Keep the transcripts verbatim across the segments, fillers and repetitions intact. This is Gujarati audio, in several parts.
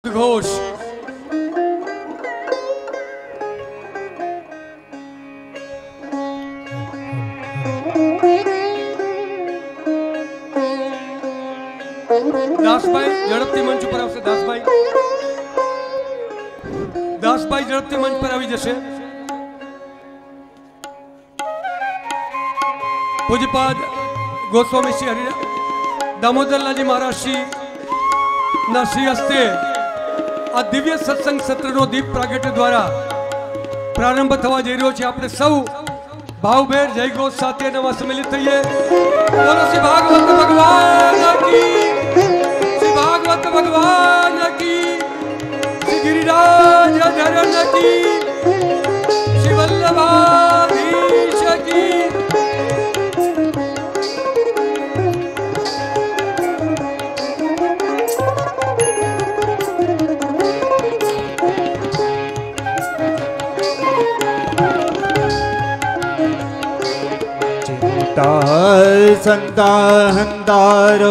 घोष दासभाई झड़पथी मंच पर आवशे। दासभाई दासभाई झड़पथी मंच पर आवी जशे। पूज्यपाद गोस्वामी श्री हरि दामोदरलालजी महाराज श्री ना श्री हस्ते आ दिव्य सत्संग सत्रनो दीप प्रागट्य द्वारा प्रारंभ थवा जई रह्यो छे। आपणे सौ भावभेर जय घोष साथे नवा सम्मिलित थईए। बोलो श्री भागवत भगवान की, श्री भागवत भगवान की, श्री गिरिराज धरण की, श्री वल्लभाधीश की। संताहंतारो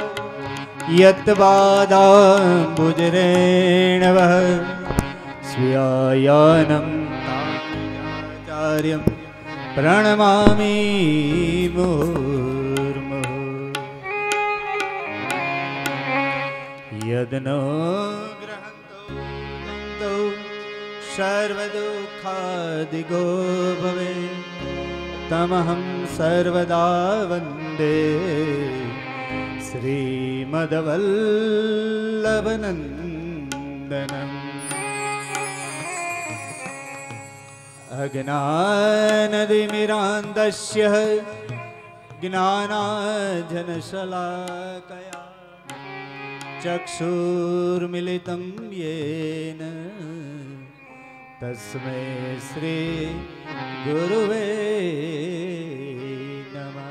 यत्वादाम्बुजरेणवः स्वीयायानं ताचार्यं प्रणमामि मुहुर्मुहुः। यदनो ग्रहन्तो सर्वदुःखादिगो भवेत् तमहं सर्वदा वन्दे श्रीमद्वल्लभनन्दनम्। अज्ञानतिमिरान्धस्य ज्ञानाञ्जनशलाकया चक्षुर्मिलितं येन तस्मै श्री गुरुवे नमः।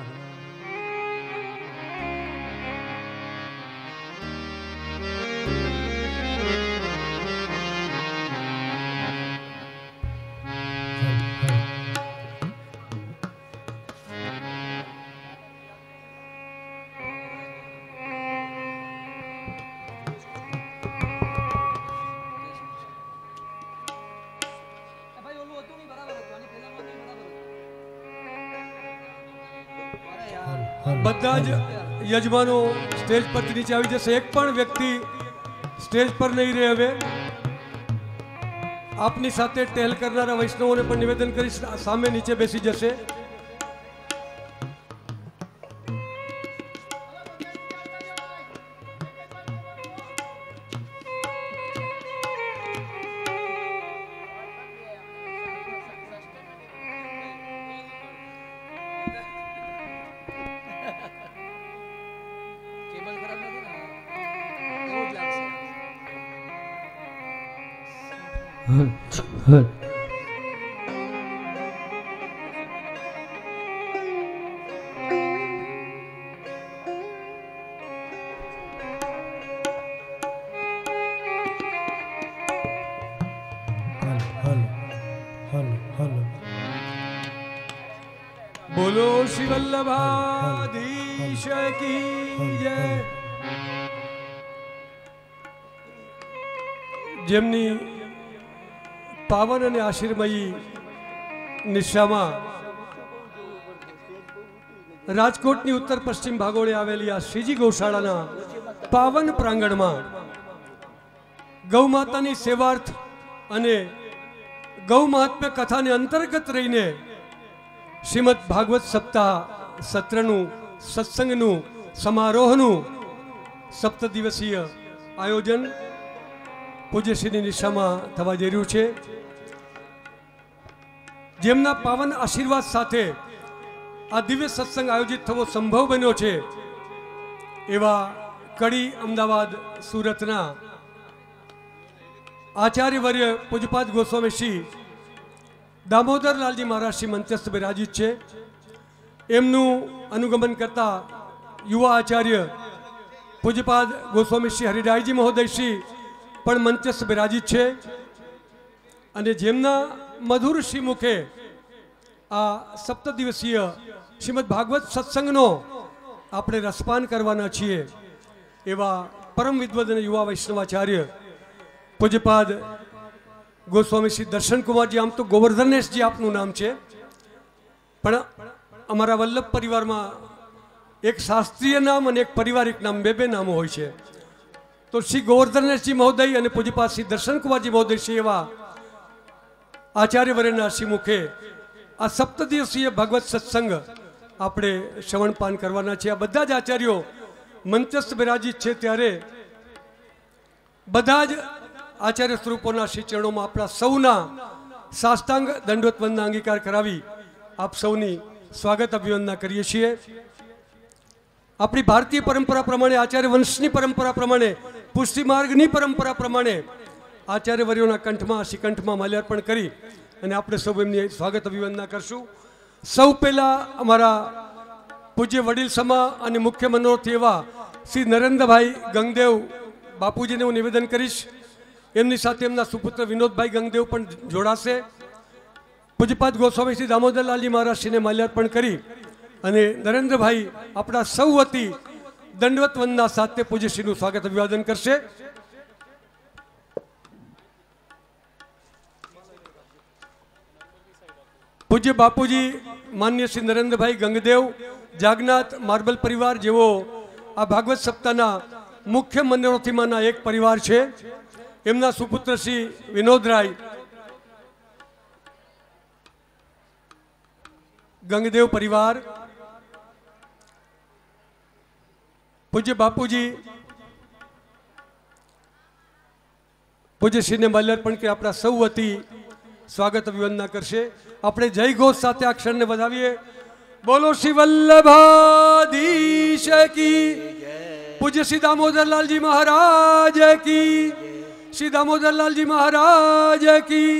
बधाज यजमानो स्टेज पर नीचे આવી જશે। एक पण व्यक्ति स्टेज पर नहीं रहे। હવે આપની સાથે ટેલ કરનારા વૈષ્ણવોને પણ નિવેદન કરી સામે નીચે બેસી જશે। बोलो श्री वल्लभाधीश की जय। जेमनी पावन અને આશીર્મયી નિશામાં રાજકોટની ઉત્તર પશ્ચિમ ભાગોળે આવેલી આ શ્રીજી ગૌશાળાના પાવન પ્રાંગણમાં ગૌ માતાની સેવાર્થ અને ગૌ મહાત્મ્ય કથાને અંતર્ગત રહીને શ્રીમદ ભાગવત સપ્તાહ સત્રનું સત્સંગનું સમારોહનું સપ્ત દિવસીય આયોજન પૂજ્યશ્રીની નિશામાં થવા જઈ રહ્યું છે। જેમના પાવન આશીર્વાદ સાથે આ દિવ્ય સત્સંગ આયોજિત થવો સંભવ બન્યો છે એવા કડી અમદાવાદ સુરતના આચાર્યવર્ય પૂજ્યપાદ ગોસ્વામી શ્રી દામોદરલાલજી મહારાજ શ્રી મંચસ્થ બિરાજિત છે। એમનું અનુગમન કરતા યુવા આચાર્ય પૂજ્યપાદ ગોસ્વામી શ્રી હરિરાયજી મહોદય શ્રી પણ મંચસ્થ બિરાજિત છે અને જેમના મધુર શ્રી મુખે આ સપ્ત દિવસીય શ્રીમદ ભાગવત સત્સંગનો આપણે રસપાન કરવાના છીએ એવા પરમ વિદ્વદ અને યુવા વૈષ્ણવાચાર્ય પૂજ્યપાદ ગોસ્વામી શ્રી દર્શનકુમારજી, આમ તો ગોવર્ધનેશજી આપનું નામ છે, પણ અમારા વલ્લભ પરિવારમાં એક શાસ્ત્રીય નામ અને એક પારિવારિક નામ, બે બે નામો હોય છે. તો શ્રી ગોવર્ધનેશજી મહોદય અને પૂજ્યપાદ શ્રી દર્શનકુમારજી મહોદય શ્રી એવા આચાર્યવર્યના શ્રી મુખે આ સપ્તદિવસીય ભાગવત સત્સંગ આપણે શ્રવણપાન કરવાના છે. આ બધા જ આચાર્યો મંચસ્થ બિરાજિત છે, ત્યારે બધા જ આચાર્ય સ્વરૂપોના શ્રી ચરણોમાં આપણા સૌના સાષ્ટાંગ દંડવત વંદના અંગીકાર કરાવી આપ સૌની સ્વાગત અભિવંદના કરીએ છીએ. આપણી ભારતીય પરંપરા પ્રમાણે, આચાર્ય વંશની પરંપરા પ્રમાણે, પુષ્ટિ માર્ગની પરંપરા પ્રમાણે આચાર્યવર્યોના કંઠમાં શ્રીકંઠમાં માલ્યાર્પણ કરી અને આપણે સૌ એમની સ્વાગત અભિવંદના કરશું. સૌ પહેલાં અમારા પૂજ્ય વડીલ સમા અને મુખ્ય મનોરથી એવા શ્રી નરેન્દ્રભાઈ ગંગદેવ બાપુજીને હું નિવેદન કરીશ. એમની સાથે એમના સુપુત્ર વિનોદભાઈ ગંગદેવ પણ જોડાશે. પૂજ્યપાદ ગોસ્વામી શ્રી દામોદરલાલજી મહારાજશ્રીને માલ્યાર્પણ કરી અને નરેન્દ્રભાઈ આપણા સૌ વતી દંડવત વંદના સાથે પૂજ્યશ્રીનું સ્વાગત અભિવાદન કરશે. પૂજ્ય બાપુજી માન્ય શ્રી નરેન્દ્રભાઈ ગંગદેવ જાગનાથ માર્બલ પરિવાર, જેવો આ ભાગવત સપ્તાહના મુખ્ય મનોરથીમાંના એક પરિવાર છે, એમના સુપુત્ર શ્રી વિનોદરાય ગંગદેવ પરિવાર, પૂજ્ય બાપુજી પૂજ્યશ્રીને માલ્યાર્પણ કે આપણા સૌ વતી સ્વાગત અભિવંદના કરશે. આપણે જય ઘોષ સાથે આ ક્ષણને વધાવીએ. બોલો શ્રી વલ્લભાધીશ કી, પૂજ્ય શ્રી દામોદરલાલજી મહારાજ કી, શ્રી દામોદરલાલજી મહારાજ કી.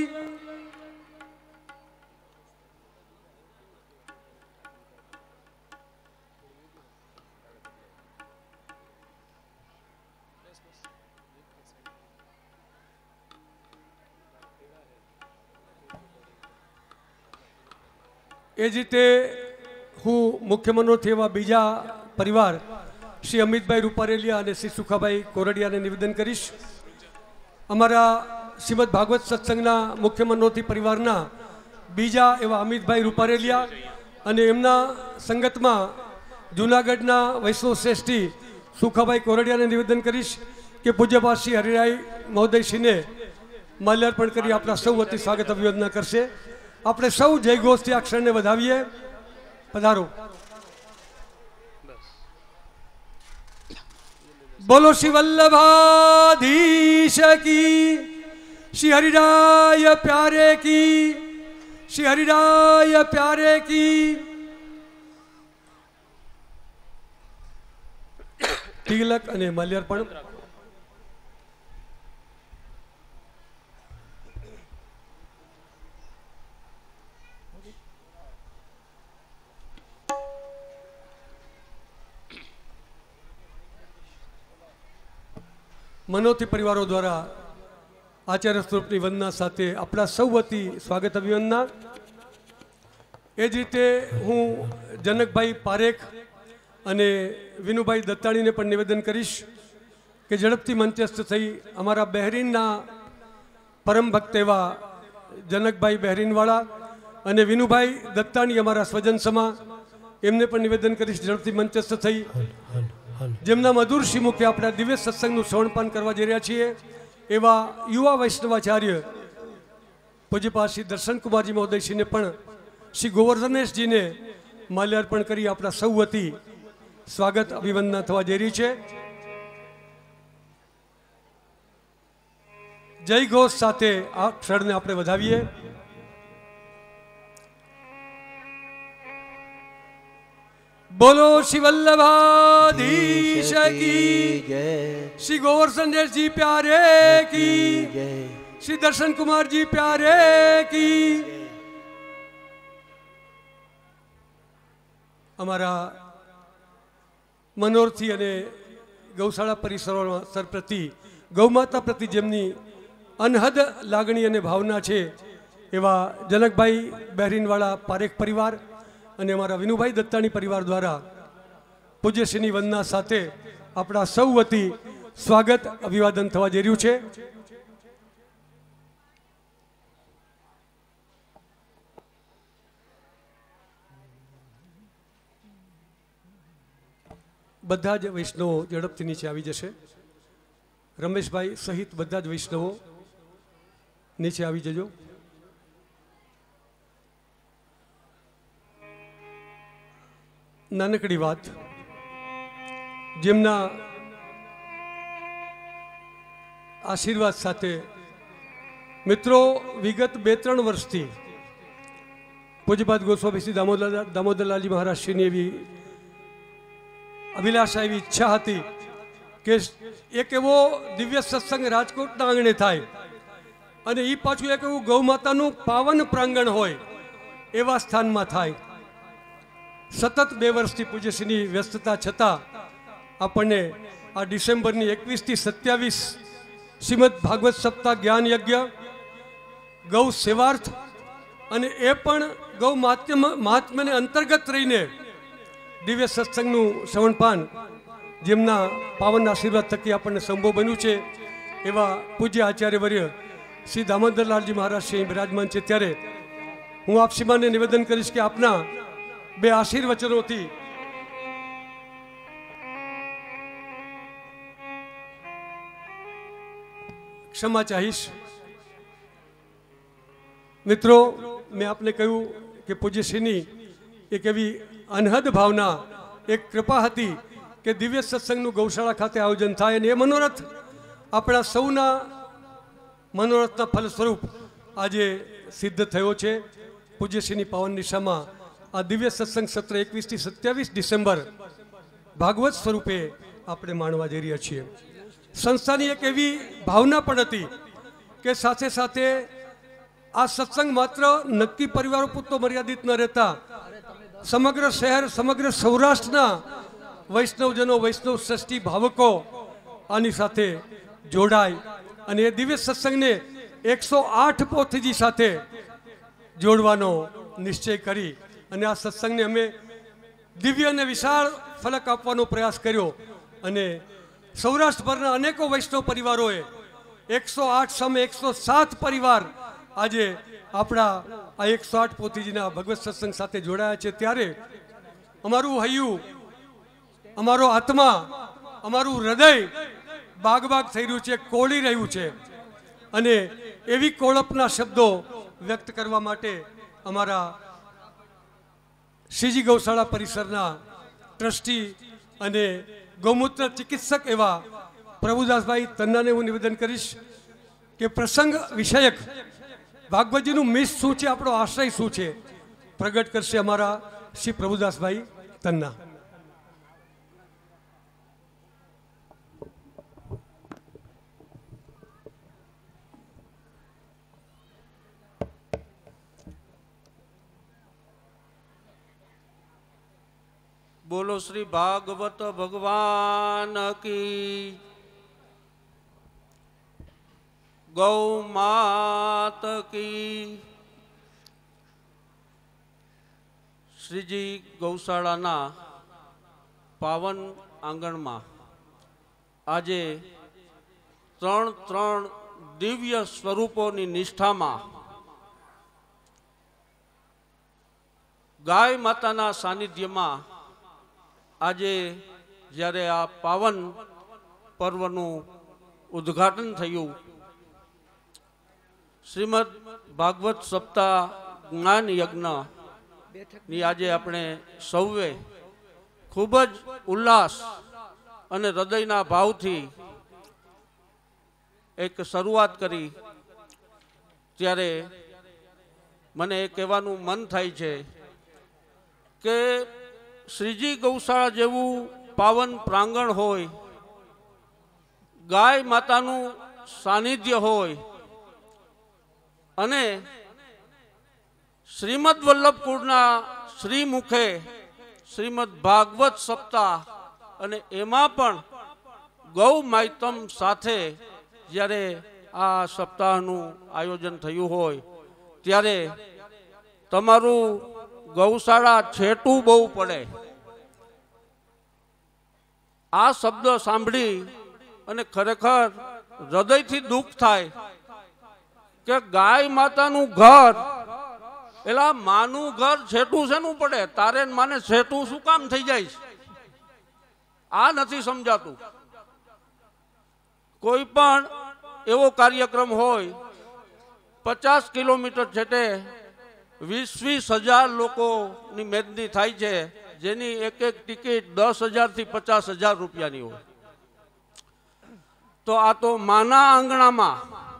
એ જ રીતે હું મુખ્ય મનોરથી એવા બીજા પરિવાર શ્રી અમિતભાઈ રૂપારેલિયા અને શ્રી સુખાભાઈ કોરડિયાને નિવેદન કરીશ. અમારા શ્રીમદ ભાગવત સત્સંગના મુખ્ય મનોરથી પરિવારના બીજા એવા અમિતભાઈ રૂપારેલિયા અને એમના સંગતમાં જૂનાગઢના વૈષ્ણવ શ્રેષ્ઠી સુખાભાઈ કોરડિયાને નિવેદન કરીશ કે પૂજ્યપાદ શ્રી હરિરાય મહોદયશ્રીને માલ્યાર્પણ કરી આપણા સૌ વતી સ્વાગત અભિવંદના કરશે. આપણે સૌ જય ઘોષથી આ ક્ષણને વધાવીએ. પધારો. બોલો શ્રી વલ્લભાધીશ કી, શ્રી હરિરાય પ્યારે કી, શ્રી હરિરાય પ્યારે કી. તિલક અને માલ્યાર્પણ. મનોથી પરિવારો દ્વારા આચાર્ય સ્વરૂપની વંદના સાથે આપણા સૌ વતી સ્વાગત અભિવંદના. એ જ રીતે હું જનકભાઈ પારેખ અને વિનુભાઈ દત્તાણીને પણ નિવેદન કરીશ કે ઝડપથી મંચસ્થ થઈ અમારા બહેરીનના પરમ ભક્ત એવા જનકભાઈ બહેરીનવાળા અને વિનુભાઈ દત્તાણી અમારા સ્વજન સમા, એમને પણ નિવેદન કરીશ ઝડપથી મંચસ્થ થઈ, જેમના મધુર શ્રીમુખે આપણા દિવ્ય સત્સંગનું શ્રવણપાન કરવા જઈ રહ્યા છીએ એવા યુવા વૈષ્ણવાચાર્ય પૂજ્યપાદ શ્રી દર્શનકુમારજી મહોદયશ્રીને પણ શ્રી ગોવર્ધનેશજીને માલ્યાર્પણ કરી આપણા સૌ વતી સ્વાગત અભિવંદના થવા જઈ રહી છે. જય ઘોષ સાથે આ ક્ષણને આપણે વધાવીએ. બોલો શ્રી વલ્લભાધીશ કી, શ્રી ગોવર્ધનેશજી પ્યારે કી, શ્રી દર્શન કુમારજી પ્યારે કી. અમારા મનોરથી અને ગૌશાળા પરિસરો સર પ્રતિ, ગૌમાતા પ્રતિ જેમની અનહદ લાગણી અને ભાવના છે એવા જનકભાઈ બહેરીનવાળા પારેખ પરિવાર અને અમારા વિનુભાઈ દત્તાણી પરિવાર દ્વારા પૂજ્યશ્રીની વંદના સાથે આપણા સૌ વતી સ્વાગત અભિવાદન થવા જઈ રહ્યું છે. બધા જ વૈષ્ણવો ઝડપથી નીચે આવી જશે. રમેશભાઈ સહિત બધા જ વૈષ્ણવો નીચે આવી જજો. નાનકડી વાત, જેમના આશીર્વાદ સાથે મિત્રો વિગત બે ત્રણ વર્ષથી પૂજ્યપાદ ગોસ્વામી શ્રી દામોદર દામોદરલાલજી મહારાજશ્રીની એવી અભિલાષા, એવી ઈચ્છા હતી કે એક એવો દિવ્ય સત્સંગ રાજકોટના આંગણે થાય અને એ પાછું એક એવું ગૌ માતાનું પાવન પ્રાંગણ હોય એવા સ્થાનમાં થાય. સતત બે વર્ષથી પૂજ્યશ્રીની વ્યસ્તતા છતાં આપણને આ ડિસેમ્બરની એકવીસથી સત્યાવીસ શ્રીમદ ભાગવત સપ્તાહ જ્ઞાન યજ્ઞ, ગૌ સેવાર્થ અને એ પણ ગૌ મહાત્મ્ય મહાત્મ્યને અંતર્ગત રહીને દિવ્ય સત્સંગનું શ્રવણપાન, જેમના પાવન આશીર્વાદ થકી આપણને સંભવ બન્યું છે એવા પૂજ્ય આચાર્યવર્ય શ્રી દામોદરલાલજી મહારાજ શ્રી બિરાજમાન છે. ત્યારે હું આપ શ્રીમાનને નિવેદન કરીશ કે આપના બે આશીર્વચનોથી ક્ષમા ચાહીશ. મિત્રો, મેં આપને કહ્યું કે પૂજ્યશ્રીની એક એવી અનહદ ભાવના, એક કૃપા હતી કે દિવ્ય સત્સંગનું ગૌશાળા ખાતે આયોજન થાય અને એ મનોરથ આપણા સૌના મનોરથના ફલ સ્વરૂપ આજે સિદ્ધ થયો છે. પૂજ્યશ્રીની પાવન નિશામાં આ દિવ્ય સત્સંગ સત્ર એકવીસથી સત્યાવીસ ડિસેમ્બર ભાગવત સ્વરૂપે આપણે માણવા જઈ રહ્યા છીએ. સંસ્થાની એક એવી ભાવના પણ હતી કે સાથે સાથે આ સત્સંગ માત્ર નક્કી પરિવારો પૂરતો મર્યાદિત ન રહેતા સમગ્ર શહેર, સમગ્ર સૌરાષ્ટ્રના વૈષ્ણવજનો, વૈષ્ણવ સૃષ્ટિ ભાવકો આની સાથે જોડાય અને એ દિવ્ય સત્સંગને એકસો આઠ પોથીજી સાથે જોડવાનો નિશ્ચય કરી અને આ સત્સંગને અમે દિવ્ય અને વિશાળ ફલક આપવાનો પ્રયાસ કર્યો. અને સૌરાષ્ટ્રભરના અનેકો વૈષ્ણવ પરિવારોએ એકસો આઠ સામે એકસો સાત પરિવાર આજે આપણા આ એકસો આઠ પોથીજીના ભગવત સત્સંગ સાથે જોડાયા છે. ત્યારે અમારું હૈયું, અમારો આત્મા, અમારું હૃદય બાગ બાગ થઈ રહ્યું છે, કોળી રહ્યું છે. અને એવી કોળપના શબ્દો વ્યક્ત કરવા માટે અમારા શ્રીજી ગૌશાળા પરિસરના ટ્રસ્ટી અને ગૌમૂત્ર ચિકિત્સક એવા પ્રભુદાસભાઈ તન્નાને હું નિવેદન કરીશ કે પ્રસંગ વિષયક ભાગવતજીનું મિસ શું છે, આપણો આશ્રય શું છે, પ્રગટ કરશે અમારા શ્રી પ્રભુદાસભાઈ તન્ના. બોલો શ્રી ભાગવત ભગવાન કી, ગૌ માત કી. શ્રીજી ગૌશાળાના પાવન આંગણમાં આજે ત્રણ ત્રણ દિવ્ય સ્વરૂપોની નિષ્ઠામાં ગાય માતાના સાનિધ્યમાં આજે જ્યારે આ પાવન પર્વનું ઉદ્ઘાટન થયું, શ્રીમદ ભાગવત સપ્તાહ જ્ઞાન યજ્ઞની આજે આપણે સૌએ ખૂબ જ ઉલ્લાસ અને હૃદયના ભાવથી એક શરૂઆત કરી. ત્યારે મને એ કહેવાનું મન થાય છે કે શ્રીજી ગૌશાળા જેવું પાવન પ્રાંગણ હોય, ગાય માતાનું સાનિધ્ય હોય અને શ્રીમદ વલ્લભકુળના શ્રીમુખે શ્રીમદ ભાગવત સપ્તાહ અને એમાં પણ ગૌ માતમ સાથે જ્યારે આ સપ્તાહનું આયોજન થયું હોય ત્યારે તમારું ગૌશાળા છેટું બહુ પડે. આ શબ્દ સાંભળી અને ખરેખર હૃદયથી દુઃખ થાય કે ગાય માતાનું ઘર, એલા માનું ઘર છેટું શેનું પડે? તારે માને છેટું શું કામ થઈ જાય? આ નથી સમજાતું. કોઈ પણ એવો કાર્યક્રમ હોય, પચાસ કિલોમીટર છેટે વીસ વીસ હજાર લોકોની મેદની થાય છે, જેની એક એક ટિકિટ દસ હજાર થી પચાસ હજાર રૂપિયાની હોય. તો આ તો માના આંગણામાં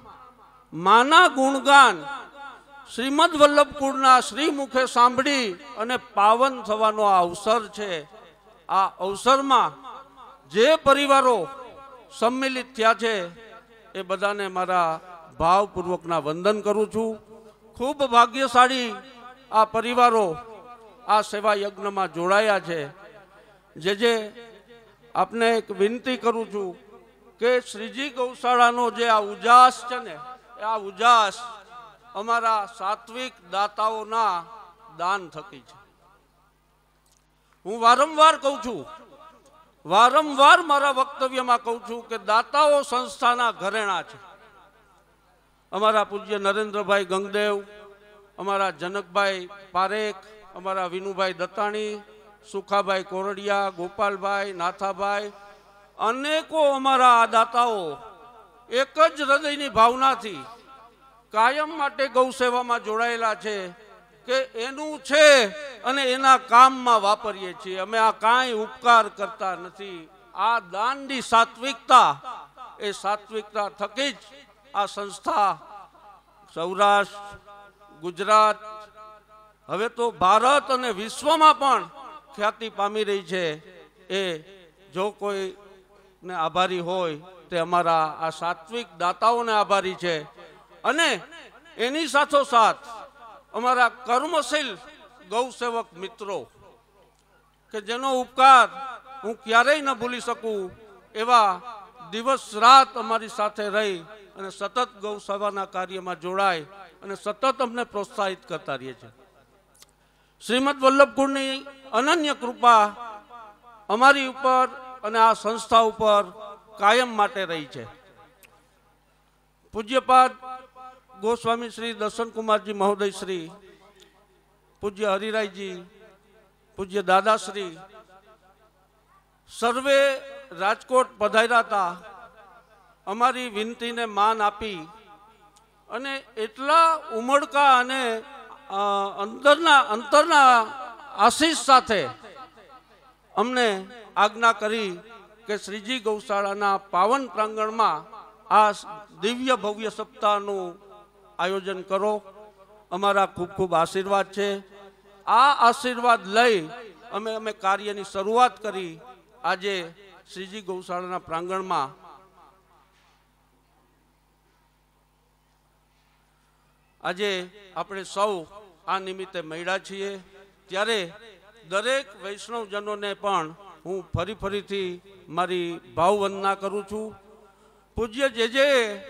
માના ગુણગાન શ્રીમદ વલ્લભકુળના શ્રી મુખે સાંભળી અને પાવન થવાનો આ અવસર છે. આ અવસરમાં જે પરિવારો સંમિલિત થયા છે એ બધાને મારા ભાવપૂર્વકના વંદન કરું છું. ખૂબ ભાગ્યશાળી આ પરિવારો આ સેવા યજ્ઞમાં જોડાયા છે. જે જે આપને એક વિનંતી કરું છું કે શ્રીજી ગૌશાળાનો જે આ ઉજાસ છે ને, આ ઉજાસ અમારા સાત્વિક દાતાઓના દાન થકી છે. હું વારંવાર કહું છું, વારંવાર મારા વક્તવ્યમાં કહું છું કે દાતાઓ સંસ્થાના ઘરેણા છે. અમારા પૂજ્ય નરેન્દ્રભાઈ ગંગદેવ, અમારા જનકભાઈ પારેખ, અમારા વિનુભાઈ દત્તાણી, સુખાભાઈ કોરડિયા, ગોપાલભાઈ, નાથાભાઈ, અનેકો અમારા આ દાતાઓ એક જ હૃદયની ભાવનાથી કાયમ માટે ગૌ સેવામાં જોડાયેલા છે કે એનું છે અને એના કામમાં વાપરીએ છીએ. અમે આ કાંઈ ઉપકાર કરતા નથી. આ દાનની સાત્વિકતા, એ સાત્વિકતા થકી જ આ સંસ્થા સૌરાષ્ટ્ર, ગુજરાત, હવે તો ભારત અને વિશ્વમાં પણ ખ્યાતિ પામી રહી છે. એ જો કોઈને આભારી હોય તે અમારા આ સાત્વિક દાતાઓને આભારી છે. અને એની સાથોસાથ અમારા કર્મશીલ ગૌસેવક મિત્રો કે જેનો ઉપકાર હું ક્યારેય ન ભૂલી શકું, એવા દિવસ રાત અમારી સાથે રહી અને સતત ગૌ સેવાના કાર્યમાં જોડાય અને સતત અમને પ્રોત્સાહિત કરતા રહીએ છે. શ્રીમદ વલ્લભકુળની અનન્ય કૃપા અમારી ઉપર અને આ સંસ્થા ઉપર કાયમ માટે રહી છે. પૂજ્યપાદ ગોસ્વામી શ્રી દર્શનકુમારજી મહોદય શ્રી, પૂજ્ય હરિરાયજી, પૂજ્ય દાદાશ્રી સર્વે રાજકોટ પધાર્યા હતા. અમારી વિનંતીને માન આપી અને એટલા ઉમળકા અને અંતરના અંતરના આશીષ સાથે અમને આજ્ઞા કરી કે શ્રીજી ગૌશાળાના પાવન પ્રાંગણમાં આ દિવ્ય ભવ્ય સપ્તાહનું આયોજન કરો. અમારા ખૂબ ખૂબ આશીર્વાદ છે. આ આશીર્વાદ લઈ અમે અમે કાર્યની શરૂઆત કરી. આજે શ્રીજી ગૌશાળાના પ્રાંગણમાં આજે આપણે સૌ આ નિમિત્તે મળ્યા છીએ, ત્યારે દરેક વૈષ્ણવજનોને પણ હું ફરી ફરીથી મારી ભાવવંદના કરું છું. પૂજ્ય જે જે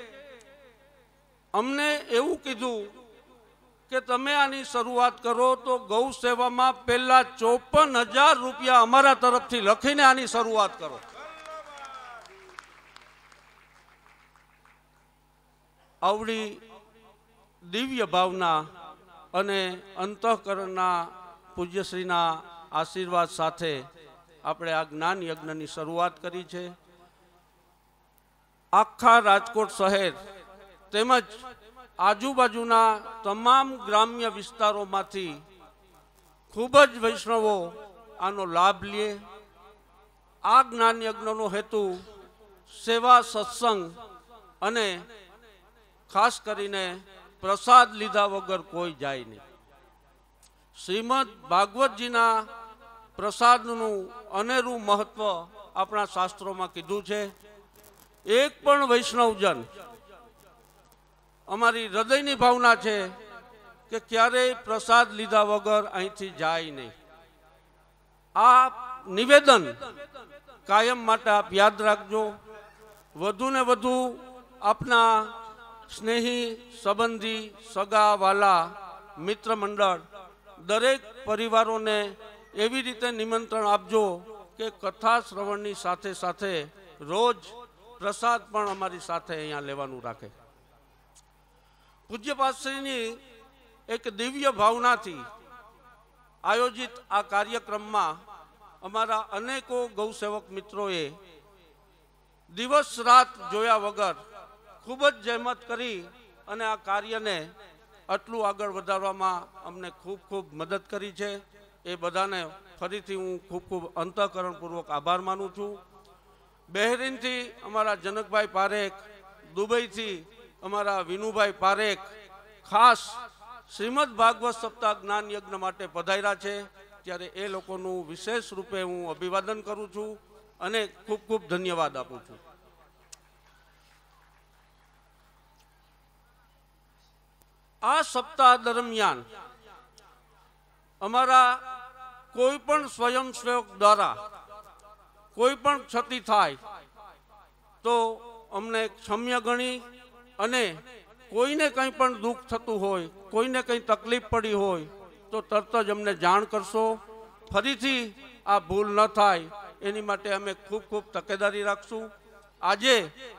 અમને એવું કીધું કે તમે આની શરૂઆત કરો તો ગૌ સેવામાં પહેલા ચોપન હજાર રૂપિયા અમારા તરફથી લખીને આની શરૂઆત કરો. આવડી દિવ્ય ભાવના અને અંતઃકરણના પૂજ્યશ્રીના આશીર્વાદ સાથે આપણે આ જ્ઞાન યજ્ઞની શરૂઆત કરી છે. આખા રાજકોટ શહેર તેમજ આજુબાજુના તમામ ગ્રામ્ય વિસ્તારોમાંથી ખૂબ જ વૈષ્ણવો આનો લાભ લે. આ જ્ઞાન યજ્ઞનો હેતુ સેવા, સત્સંગ અને ખાસ કરીને પ્રસાદ લીધા વગર કોઈ જાય નહીં. શ્રીમદ ભાગવતજીના પ્રસાદનું અનેરું મહત્વ આપણા શાસ્ત્રોમાં કીધું છે. એક પણ વૈષ્ણવજન, અમારી હૃદયની ભાવના છે કે ક્યારેય પ્રસાદ લીધા વગર અહીંથી જાય નહીં. આ નિવેદન કાયમ માટે આપ યાદ રાખજો. વધુ ને વધુ આપના સ્નેહી, સંબંધી, સગા વાલા, મિત્ર મંડળ દરેક પરિવારોને એવી રીતે નિમંત્રણ આપજો કે કથા શ્રવણની સાથે સાથે રોજ પ્રસાદ પણ અમારી સાથે અહીંયા લેવાનું રાખે. પૂજ્યપાદશ્રીની એક દિવ્ય ભાવનાથી આયોજિત આ કાર્યક્રમમાં અમારા અનેકો ગૌસેવક મિત્રોએ દિવસ રાત જોયા વગર ખૂબ જ જહેમત કરી અને આ કાર્યને આટલું આગળ વધારવામાં અમને ખૂબ ખૂબ મદદ કરી છે. એ બધાને ફરીથી હું ખૂબ ખૂબ અંતઃકરણપૂર્વક આભાર માનું છું. બહેરીનથી અમારા જનકભાઈ પારેખ, દુબઈથી અમારા વિનુભાઈ પારેખ ખાસ શ્રીમદ ભાગવત સપ્તાહ જ્ઞાન યજ્ઞ માટે પધાર્યા છે, ત્યારે એ લોકોનું વિશેષ રૂપે હું અભિવાદન કરું છું અને ખૂબ ખૂબ ધન્યવાદ આપું છું. આ સપ્તાહ દરમિયાન અમારા કોઈ પણ સ્વયંસેવક દ્વારા કોઈ પણ ક્ષતિ થાય તો અમને ક્ષમ્ય ગણી અને કોઈને કંઈ પણ દુઃખ થતું હોય, કોઈને કંઈ તકલીફ પડી હોય તો તરત જ અમને જાણ કરશો. ફરીથી આ ભૂલ ન થાય એની માટે અમે ખૂબ ખૂબ તકેદારી રાખશું. આજે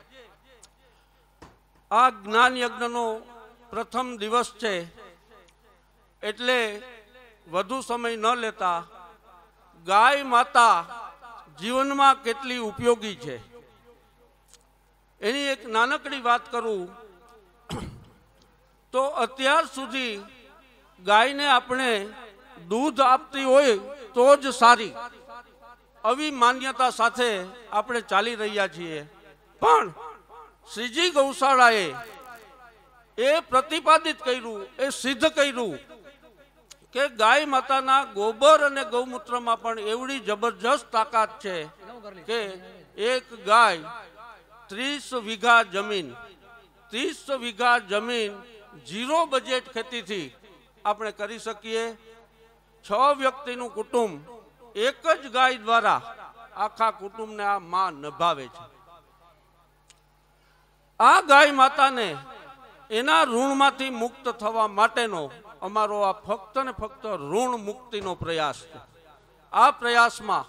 આ જ્ઞાન યજ્ઞનો પ્રથમ દિવસ છે, એટલે વધુ સમય ન લેતા ગાય માતા જીવનમાં કેટલી ઉપયોગી છે એની એક નાનકડી વાત કરું તો અત્યાર સુધી ગાયને આપણે દૂધ આપતી હોય તો જ સારી, આવી માન્યતા સાથે આપણે ચાલી રહ્યા છીએ. પણ શ્રીજી ગૌશાળાએ એ પ્રતિપાદિત કર્યું, એ સિદ્ધ કર્યું કે ગાય માતાના ગોબર અને ગૌમૂત્રમાં પણ એવડી જબરજસ્ત તાકાત છે કે એક ગાય ત્રીસ વીઘા જમીન ત્રીસ વીઘા જમીન ઝીરો બજેટ ખેતીથી આપણે કરી શકીએ. છ વ્યક્તિનું કુટુંબ એક જ ગાય દ્વારા આખા કુટુંબને આ માં નભાવે છે. આ ગાય માતાને એના ઋણમાંથી મુક્ત થવા માટેનો અમારો આ ફક્ત ને ફક્ત ઋણ મુક્તિનો પ્રયાસ છે. આ પ્રયાસમાં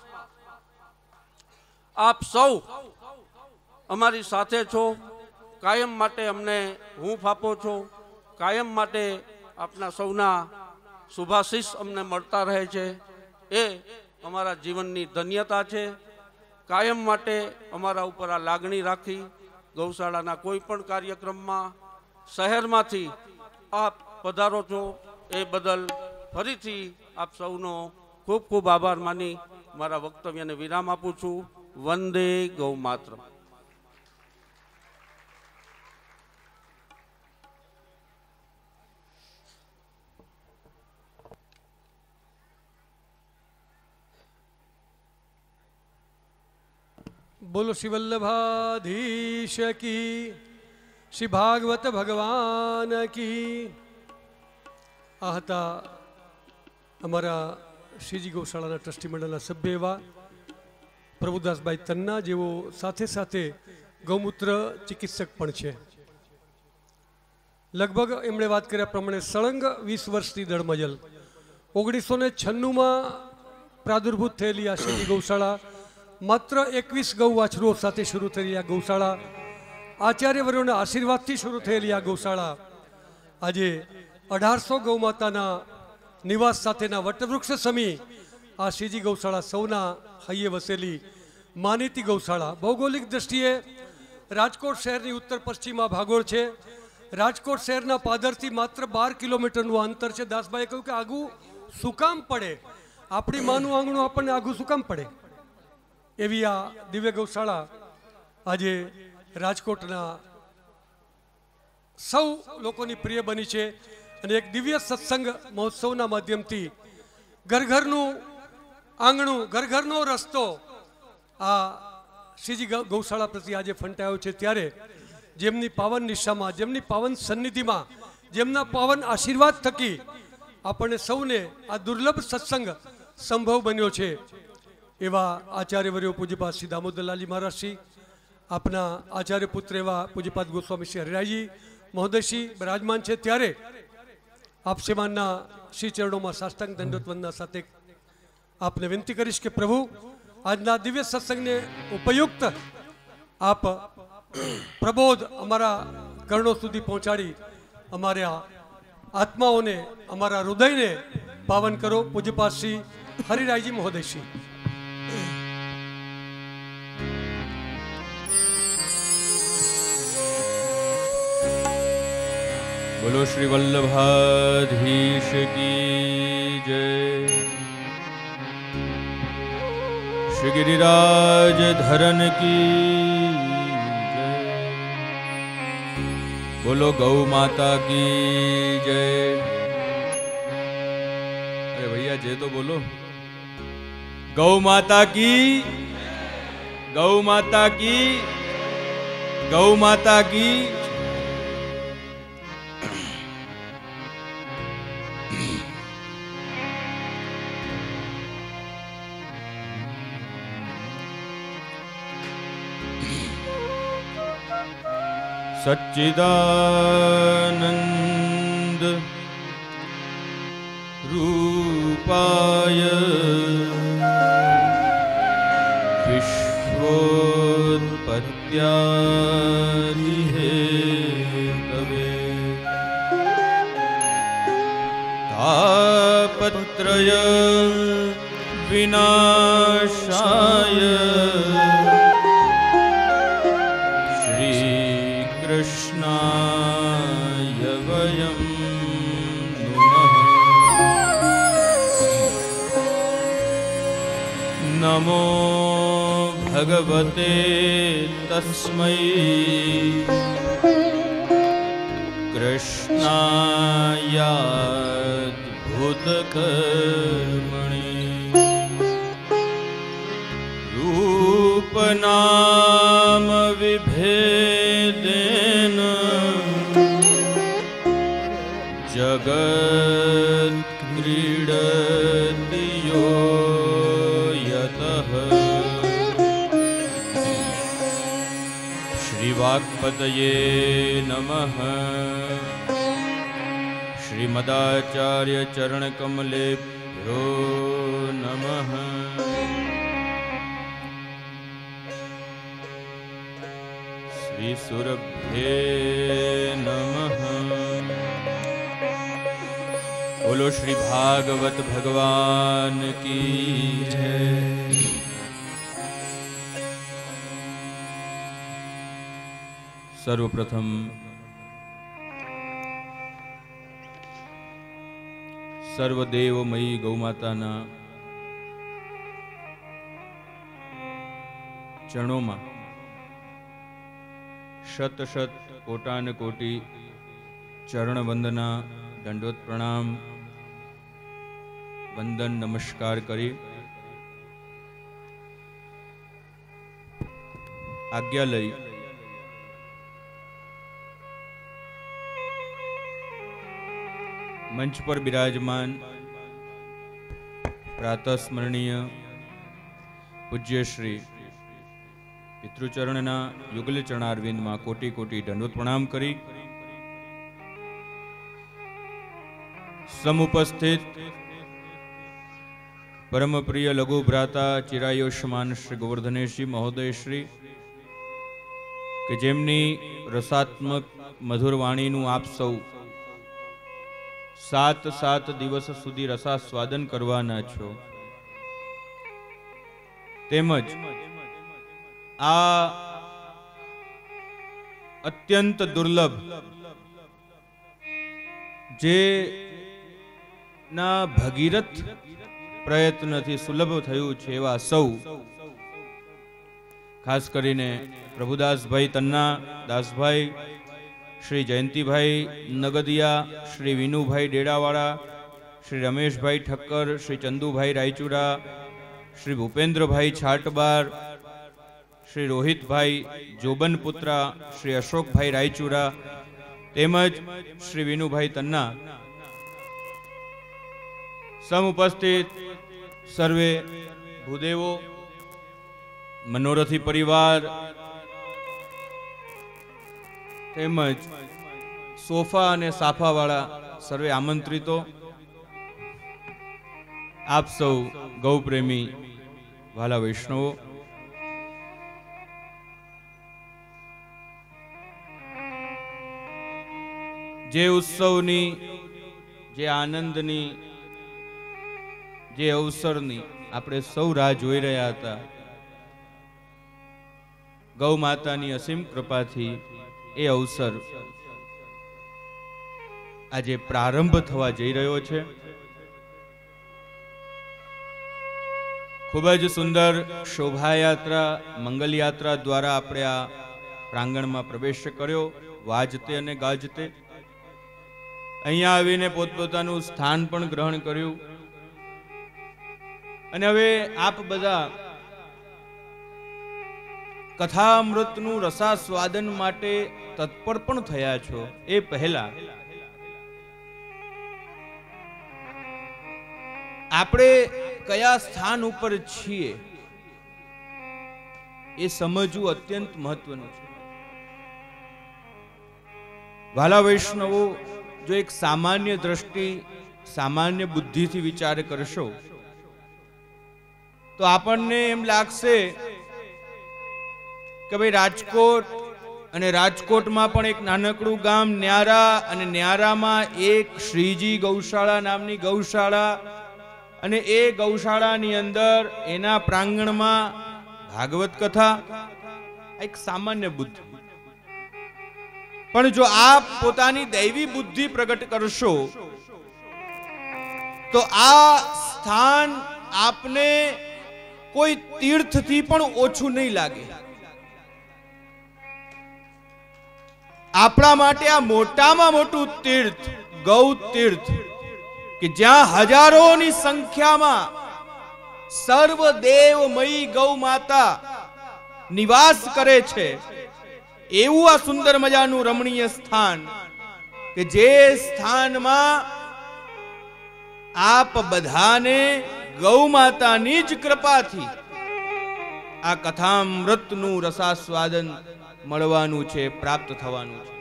આપ સૌ અમારી સાથે છો, કાયમ માટે અમને હૂંફ આપો છો, કાયમ માટે આપના સૌના શુભાશીષ અમને મળતા રહે છે. એ અમારા જીવનની ધન્યતા છે. કાયમ માટે અમારા ઉપર આ લાગણી રાખી ગૌશાળાના કોઈ પણ કાર્યક્રમમાં શહેરમાંથી આપ પધારો છો એ બદલ ફરીથી આપ સૌનો ખૂબ ખૂબ આભાર માની મારા વક્તવ્યને વિરામ આપું છું. વંદે ગૌ માતરમ. બોલો શ્રી વલ્લભાધીશ કી, શ્રી ભાગવત ભગવાન કી. આ હતા અમારા શ્રીજી ગૌશાળાના ટ્રસ્ટી મંડળના સભ્ય એવા પ્રભુદાસભાઈ તન્ના, જેઓ સાથે સાથે ગૌમૂત્ર ચિકિત્સક પણ છે. લગભગ એમણે વાત કર્યા પ્રમાણે સળંગ વીસ વર્ષની દળમજલ ઓગણીસો ને છન્નુંમાં પ્રાદુર્ભૂત થયેલી આ શ્રીજી ગૌશાળા માત્ર એકવીસ ગૌ વાછરુઓ સાથે શરૂ થયેલી આ ગૌશાળા, આચાર્યવર્યોના આશીર્વાદથી શરૂ થયેલી આ ગૌશાળા આજે અઢારસો ગૌ માતાના નિવાસ સાથેના વટવૃક્ષ સમી આ શ્રીજી ગૌશાળા સૌના હૈયે વસેલી માનીતી ગૌશાળા. ભૌગોલિક દ્રષ્ટિએ રાજકોટ શહેરની ઉત્તર પશ્ચિમમાં ભાગોળ છે. રાજકોટ શહેરના પાદરથી માત્ર બાર કિલોમીટરનું અંતર છે. દાસભાઈએ કહ્યું કે આઘું શું કામ પડે, આપણી માનું આંગણું આપણને આઘું શું કામ પડે, એવી આ દિવ્ય ગૌશાળા આજે રાજકોટના સૌ લોકોની પ્રિય બની છે. અને એક દિવ્ય સત્સંગ મહોત્સવના માધ્યમથી ઘર ઘરનું આંગણું, ઘર ઘરનો રસ્તો આ શ્રીજી ગૌશાળા પ્રત્યે આજે ફંટાયો છે. ત્યારે જેમની પાવન નિશામાં, જેમની પાવન સન્નિધિમાં, જેમના પાવન આશીર્વાદ થકી આપણને સૌને આ દુર્લભ સત્સંગ સંભવ બન્યો છે એવા આચાર્યવર્યો પૂજ્યપાદ શ્રી દામોદરલાલજી મહારાજશ્રી, આપના આચાર્ય પુત્ર એવા પૂજ્યપાદ ગોસ્વામી શ્રી હરિરાયજી મહોદયશ્રી બિરાજમાન છે. ત્યારે આપ સેવાના શ્રી ચરણોમાં સાષ્ટાંગ દંડવત વંદના સાથે આપને વિનંતી કરીશ કે પ્રભુ આજના દિવ્ય સત્સંગને ઉપયુક્ત આપ પ્રબોધ અમારા કર્ણો સુધી પહોંચાડી અમારા આત્માઓને, અમારા હૃદયને પાવન કરો. પૂજ્યપાદ શ્રી હરિરાયજી મહોદયશ્રી. बोलो श्री वल्लभाधीश की जय। श्री गिरिराज धरन की जय। बोलो गौ माता की जय। अरे भैया जय तो बोलो। गौ माता की, गौ माता की, गौ माता की। सच्चिदानंद रूपाय विश्वोत्पत्त्यादिहेतवे तापत्रय विनाशाय कृष्णाय वयं नुमः। नमो भगवते तस्मै कृष्णायाद्भुतकर्मणि रूपनाम विभेदेन जगत् क्रीडति यो यतः। श्रीवाक्पतये नमः। श्रीमदाचार्य चरणकमलेभ्यो नमः। श्रीसुरभ्ये नमः। बोलो श्री भागवत भगवान की जय। सर्वप्रथम सर्वदेवमयी गौमाताना चरणों शत शत कोटान कोटि चरण वंदना दंडवत प्रणाम वंदन नमस्कार करी आज्ञा लई मंच पर विराजमान प्रातः स्मरणीय पूज्य श्री पितृचरणना युगल चरणारविंद में कोटि कोटि दंडवत प्रणाम करी समुपस्थित परम प्रिय लघु भ्राता चिरायुष्मान श्री गोवर्धनेश जी महोदय श्री के जेमनी रसात्मक मधुर वाणी नु आप सौ सात सात दिवस सुधी रसास्वादन करवाना छो तेमज आ अत्यंत दुर्लभ जे ना भगीरथ प्रयत्न थी सुलभ थयु छे एवा सौ खास करीने प्रभुदास भाई तन्ना दास भाई श्री जयंती भाई नगदिया श्री विनु भाई डेड़ावाड़ा श्री रमेश भाई ठक्कर श्री चंदू भाई रायचूरा श्री भूपेन्द्र भाई छाटबार श्री रोहित भाई जोबन पुत्रा श्री अशोक भाई रायचूरा तेमज श्री विनु भाई तन्ना समुपस्थित सर्वे भूदेवो मनोरथी परिवार तेमज सोफा अने साफा वाला सर्वे आमंत्रितो आप सौ गौ प्रेमी वाला वैष्णवो जे उत्सवनी जे आनंदनी जे अवसरनी आपणे सौ राह जोई रह्या हता गौ मातानी असीम कृपाथी ए अवसर આજે પ્રારંભ થવા જઈ રહ્યો છે. ખૂબ જ સુંદર શોભાયાત્રા, મંગલ યાત્રા દ્વારા આપણે આ પ્રાંગણમાં પ્રવેશ કર્યો, વાજતે અને ગાજતે. અહીંયા આવીને પોતપોતાનું સ્થાન પણ ગ્રહણ કર્યું. અને હવે આપ બધા કથામૃતનું રસાસ્વાદન માટે તત્પર પણ થયા છો. એ પહેલા આપણે કયા સ્થાન ઉપર છીએ એ સમજવું અત્યંત મહત્વનું છે. વાલા વૈષ્ણવો, જો એક સામાન્ય દ્રષ્ટિ, સામાન્ય બુદ્ધિથી વિચાર કરશો તો આપણને એમ લાગશે કે ભાઈ રાજકોટ, અને રાજકોટમાં પણ એક નાનકડું ગામ ન્યારા, અને ન્યારામાં એક શ્રીજી ગૌશાળા નામની ગૌશાળા, અને એ ગૌશાળાની અંદર એના પ્રાંગણમાં ભાગવત કથા. એક સામાન્ય બુદ્ધિ. પણ જો આપ પોતાની દૈવી બુદ્ધિ પ્રગટ કરશો તો આ સ્થાન આપને કોઈ તીર્થથી પણ ઓછું નહીં લાગે. આપણા માટે આ મોટામાં મોટું તીર્થ ગૌ તીર્થ, કે જ્યાં હજારોની સંખ્યામાં સર્વદેવમયી ગૌ માતા નિવાસ કરે છે, એવું આ સુંદર મજાનું રમણીય સ્થાન, કે જે સ્થાનમાં આપ બધાને ગૌ માતાની જ કૃપાથી આ કથામૃતનું રસાસ્વાદન મળવાનું છે, પ્રાપ્ત થવાનું છે.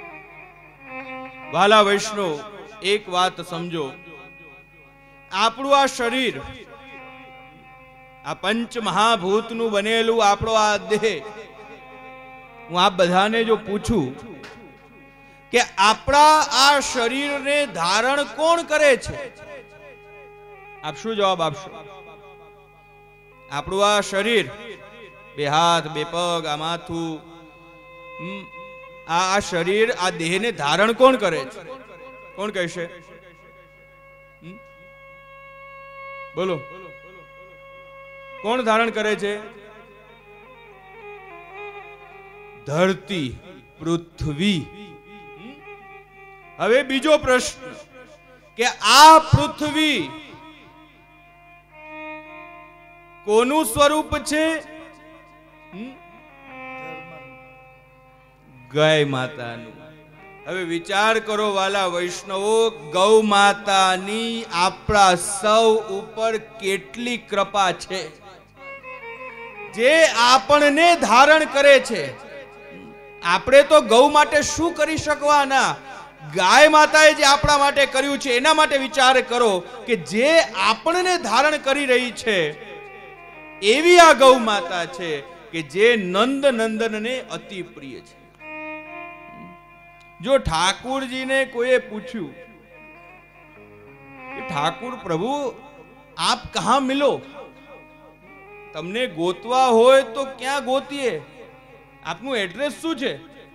વાલા વૈષ્ણવ, એક વાત સમજો, આપણું આ શરીર, આ પંચ મહાભૂતનું બનેલું આપણો આ દેહ, હું આપ બધાને જો પૂછું કે આપણા આ શરીરને ધારણ કોણ કરે છે, આપ શું જવાબ આપશો? આપણું આ શરીર, બે હાથ, બે પગ, આ માથું, આ આ શરીર, આ દેહને ધારણ કોણ કરે છે? કોણ કહેશે? બોલો, કોણ ધારણ કરે છે? ધરતી, પૃથ્વી. હવે બીજો પ્રશ્ન, કે આ પૃથ્વી કોનું સ્વરૂપ છે? ગાય માતાનું. હવે વિચાર કરો વાલા વૈષ્ણવો, ગૌ માતાની આપણા સૌ ઉપર કેટલી કૃપા છે, જે આપણને ધારણ કરે છે. આપણે તો ગૌ માટે શું કરી શકવાના? ગાય માતાએ જે આપણા માટે કર્યું છે એના માટે વિચાર કરો, કે જે આપણને ધારણ કરી રહી છે એવી આ ગૌ માતા છે, કે જે નંદ નંદનને અતિ પ્રિય છે. જો ઠાकुरજીને કોઈએ પૂછ્યું કે ઠાकुर પ્રભુ આપ કહા મિલો, તમને ગોતવા હોય તો ક્યાં ગોતીએ, આપનું એડ્રેસ શું છે?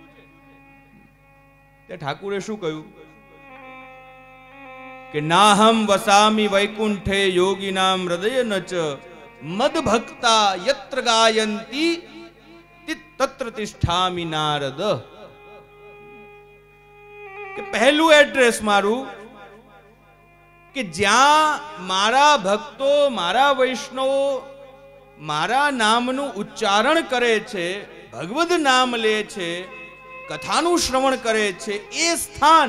તે ઠાकुरे શું કહ્યું કે નાહમ વસામી વૈકુંઠે યોગીનામ હૃદય નચ મદ ભક્તા યત્ર ગાયંતી તત્ર તિષ્ઠામિ નારદ. કે પહેલું એડ્રેસ મારું, કે જ્યાં મારા ભક્તો, મારા વૈષ્ણવો મારા નામનું ઉચ્ચારણ કરે છે, ભગવદ નામ લે છે, કથાનું શ્રવણ કરે છે, એ સ્થાન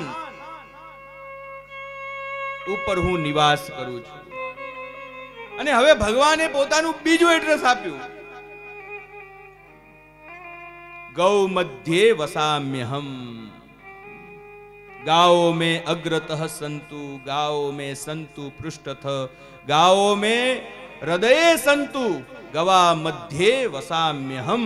ઉપર હું નિવાસ કરું છું. અને હવે ભગવાને પોતાનું બીજું એડ્રેસ આપ્યું, ગૌ મધ્યે વસામ્યહમ. गाओ में अग्रतः संतु, गाओ में संतु पृष्ठतः, गाओ में हृदय संतु, गवा मध्य वसाम्यहम.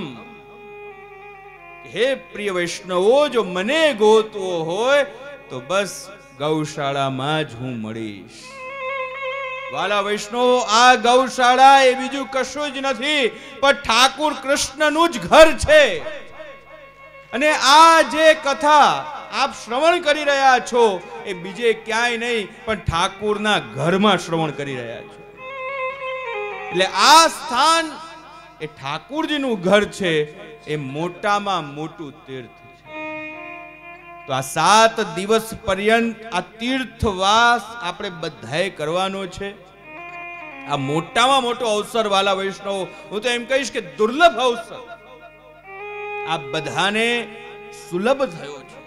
हे प्रिय वैष्णवो, जो मने गोतवो होय तो बस गौशाला में ज हूँ मळीश. वाला वैष्णव, आ गौशाला ए बीजू कशुं ज नथी, पण ठाकुर कृष्णनुं ज घर छे. અને આ જે કથા, આપ શ્રવણ કરી રહ્યા છો એ બીજે ક્યાંય નહીં પણ ઠાકુરના ઘરમાં શ્રવણ કરી રહ્યા છો. એટલે આ સ્થાન એ ઠાકુરજીનું ઘર છે, એ મોટામાં મોટું તીર્થ છે. તો આ સાત દિવસ પર્યંત આ તીર્થવાસ આપણે બધાએ કરવાનો છે. આ મોટામાં મોટો અવસર વાલા વૈષ્ણવો, હું તો એમ કહીશ કે દુર્લભ અવસર આ બધાને સુલભ થયો છે.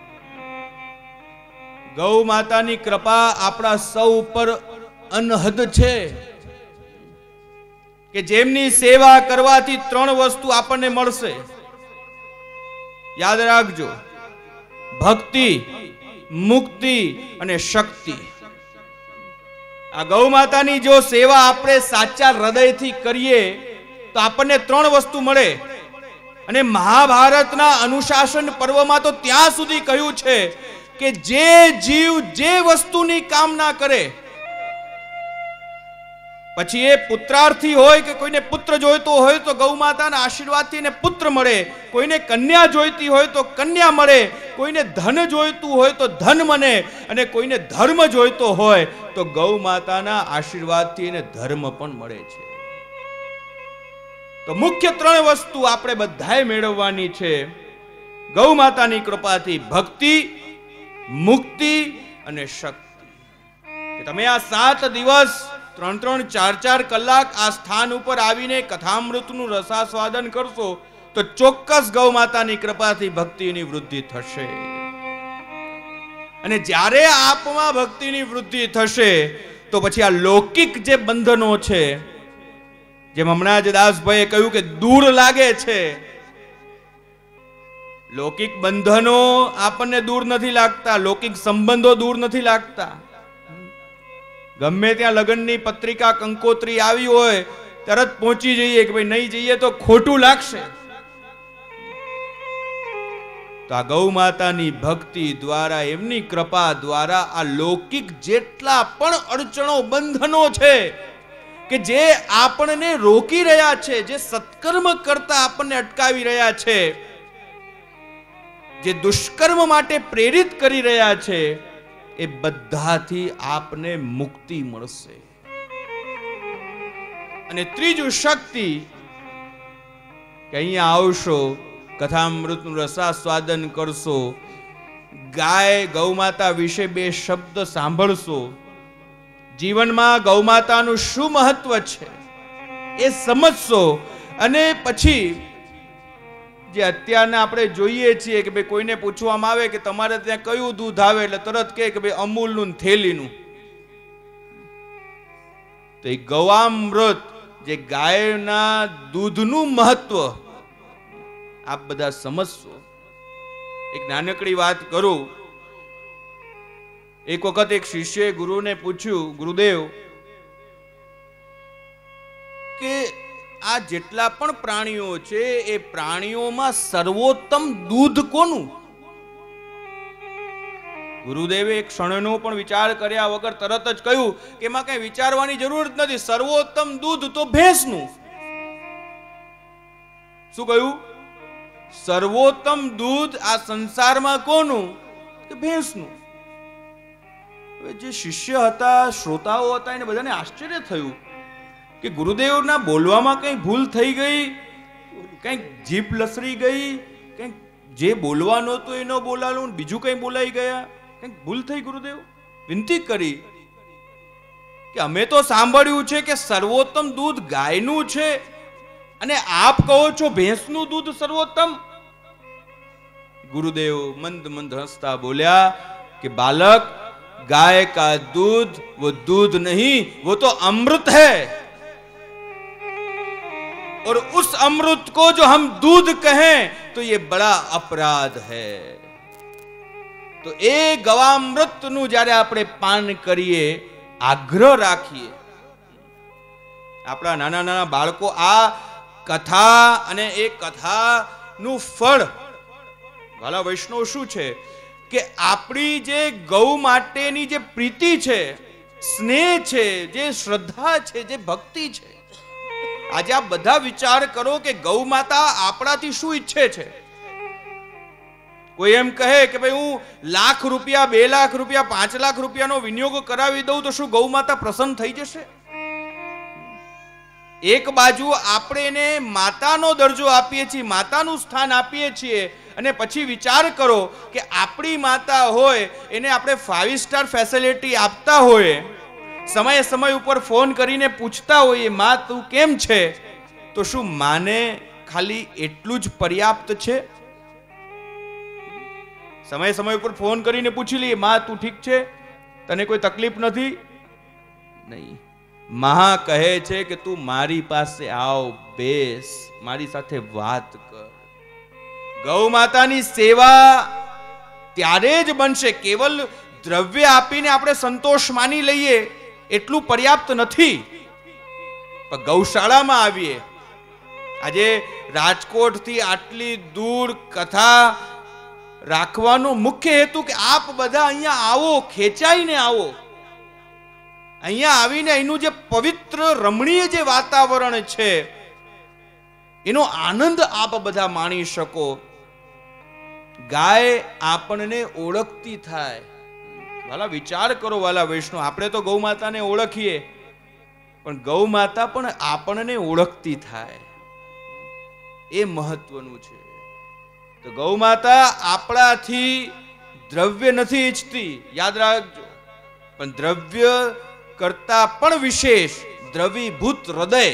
ગૌ માતાની કૃપા આપણા સૌ ઉપર અનહદ છે કે જેમની સેવા કરવાથી ત્રણ વસ્તુ આપણને મળશે. યાદ રાખજો, ભક્તિ, મુક્તિ અને શક્તિ. આ ગૌ માતાની જો સેવા આપણે સાચા હૃદયથી કરીએ તો આપણને ત્રણ વસ્તુ મળે. અને મહાભારતના અનુશાસન પર્વમાં તો ત્યાં સુધી કહ્યું છે કે જે જીવ જે વસ્તુની કામના કરે, પછી એ પુત્રાર્થી હોય કે કોઈને પુત્ર જોઈતો હોય તો ગૌ માતાના આશીર્વાદથી એને પુત્ર મળે, કોઈને કન્યા જોઈતી હોય તો કન્યા મળે, કોઈને ધન જોઈતું હોય તો ધન મળે, અને કોઈને ધર્મ જોઈતો હોય તો ગૌ માતાના આશીર્વાદથી એને ધર્મ પણ મળે છે. તો મુખ્ય ત્રણ વસ્તુ આપણે બધાએ મેળવવાની છે ગૌ માતાની કૃપાથી: ભક્તિ, મુક્તિ અને શક્તિ. કે તમે આ સાત દિવસ ત્રણ ત્રણ ચાર ચાર કલાક આ સ્થાન ઉપર આવીને કથામૃતનું રસાસ્વાદન કરશો તો ચોક્કસ ગૌ માતાની કૃપાથી ભક્તિની વૃદ્ધિ થશે. અને જ્યારે આપમાં ભક્તિની વૃદ્ધિ થશે તો પછી આ લૌકિક જે બંધનો છે, જેમ હમણાં જ દાસભાઈએ કહ્યું કે દૂર લાગે છે, લૌકિક બંધનો આપણને દૂર નથી લાગતા, લૌકિક સંબંધો દૂર નથી લાગતા. ગમે ત્યાં લગ્નની પત્રિકા કંકોત્રી આવી હોય તરત પહોંચી જઈએ કે ભાઈ નહીં જઈએ તો ખોટું લાગશે. તો આ ગૌ માતાની ભક્તિ દ્વારા, એમની કૃપા દ્વારા આ લૌકિક જેટલા પણ અડચણો, બંધનો છે કે જે આપણને રોકી રહ્યા છે, જે સત્કર્મ કરતા આપણને અટકાવી રહ્યા છે, જે દુષ્કર્મ માટે પ્રેરિત કરી રહ્યા છે, એ બધાથી આપને મુક્તિ મળશે. અને ત્રીજું શક્તિ કે અહીંયા આવશો, કથામૃતનું રસાસ્વાદન કરશો, ગાય ગૌ માતા વિશે બે શબ્દ સાંભળશો, જીવનમાં ગૌ માતાનું શું મહત્વ છે એ સમજશો. અને પછી જે અત્યારના આપણે જોઈએ છીએ કે ભાઈ કોઈને પૂછવામાં આવે કે તમારે ત્યાં કયું દૂધ આવે એટલે તરત કહે કે ભાઈ અમૂલનું થેલીનું. તો એ ગૌામૃત, જે ગાયના દૂધનું મહત્વ આપ બધા સમજશો. એક નાનકડી વાત કરું. એક વખત એક શિષ્યએ ગુરુને પૂછ્યું, ગુરુદેવ કે આ જેટલા પણ પ્રાણીઓ છે એ પ્રાણીઓમાં સર્વોત્તમ દૂધ કોનું? ગુરુદેવે એક ક્ષણનો પણ વિચાર કર્યા વગર તરત જ કહ્યું કે એમાં કઈ વિચારવાની જરૂર જ નથી, સર્વોત્તમ દૂધ તો ભેંસનું. શું કહ્યું? સર્વોત્તમ દૂધ આ સંસારમાં કોનું? કે ભેંસનું. જે શિષ્ય હતા, શ્રોતાઓ હતા, એને બધાને આશ્ચર્ય થયું કે ગુરુદેવના બોલવામાં કઈ ભૂલ થઈ ગઈ, કઈક જીભ લસરી ગઈ, કઈક જે બોલવાનો હતો એ ન બોલાયું, બીજું કઈ બોલાઈ ગયા, કઈક ભૂલ થઈ. ગુરુદેવ વિનંતી કરી કે અમે તો સાંભળ્યું છે કે સર્વોત્તમ દૂધ ગાયનું છે અને આપ કહો છો ભેંસનું દૂધ સર્વોત્તમ. ગુરુદેવ મંદ મંદ હસતા બોલ્યા कि बालक, गाय का दूध वो दूध नहीं, वो तो अमृत है, और उस अमृत को जो हम दूध कहें तो ये बड़ा अपराध है. तो ए गवामृत नु જ્યારે આપણે પાન કરીએ, આગ્રહ રાખીએ. આપણા નાના નાના બાળકો આ કથા અને એ કથાનું ફળ, વાલા વૈષ્ણવ શું છે કે આપણી જે ગૌ માટેની જે પ્રીતિ છે, સ્નેહ છે, જે શ્રદ્ધા છે, જે ભક્તિ છે, આજે આ બધા વિચાર કરો કે ગૌ માતા આપણાથી શું ઈચ્છે છે. કોઈ એમ કહે કે ભાઈ હું લાખ રૂપિયા, બે લાખ રૂપિયા, પાંચ લાખ રૂપિયાનો વિનિયોગ કરાવી દઉં તો શું ગૌ માતા પ્રસન્ન થઈ જશે? એક બાજુ આપણે એને માતાનો દરજ્જો આપીએ છીએ, માતાનું સ્થાન આપીએ છીએ, અને પછી વિચાર કરો કે આપણી માતા હોય એને આપણે ફાઈવ સ્ટાર ફેસિલિટી આપતા હોય, સમય સમય ઉપર ફોન કરીને પૂછતા હોઈએ માં તું કેમ છે, તો શું માને ખાલી એટલું જ પર્યાપ્ત છે? સમય સમય ઉપર ફોન કરીને પૂછી લઈએ માં તું ઠીક છે, તને કોઈ તકલીફ નથી? નહીં. મહા કહે છે કે તું મારી પાસે આવ, બેસ, મારી સાથે વાત કર. ગૌ માતાની સેવા ત્યારે જ બનશે. કેવલ દ્રવ્ય આપીને આપણે સંતોષ માની લઈએ એટલું પર્યાપ્ત નથી. પણ ગૌશાળામાં આવીએ. આજે રાજકોટ થી આટલી દૂર કથા રાખવાનો મુખ્ય હેતુ કે આપ બધા અહીંયા આવો, ખેંચાઈને આવો. અહીંયા આવીને એનું જે પવિત્ર રમણીય જે વાતાવરણ છે એનો આનંદ આપ બધા માણી શકો. ગાય આપણને ઓળખતી થાય. વાલા વિચાર કરો વાલા વૈષ્ણવ, આપણે તો ગૌ માતાને ઓળખીએ, પણ ગૌ માતા પણ આપણને ઓળખતી થાય, એ મહત્વનું છે. તો ગૌ માતા આપણાથી દ્રવ્ય નથી ઈચ્છતી, યાદ રાખજો, પણ દ્રવ્ય કરતા પણ વિશેષ દ્રવીભૂત હૃદય.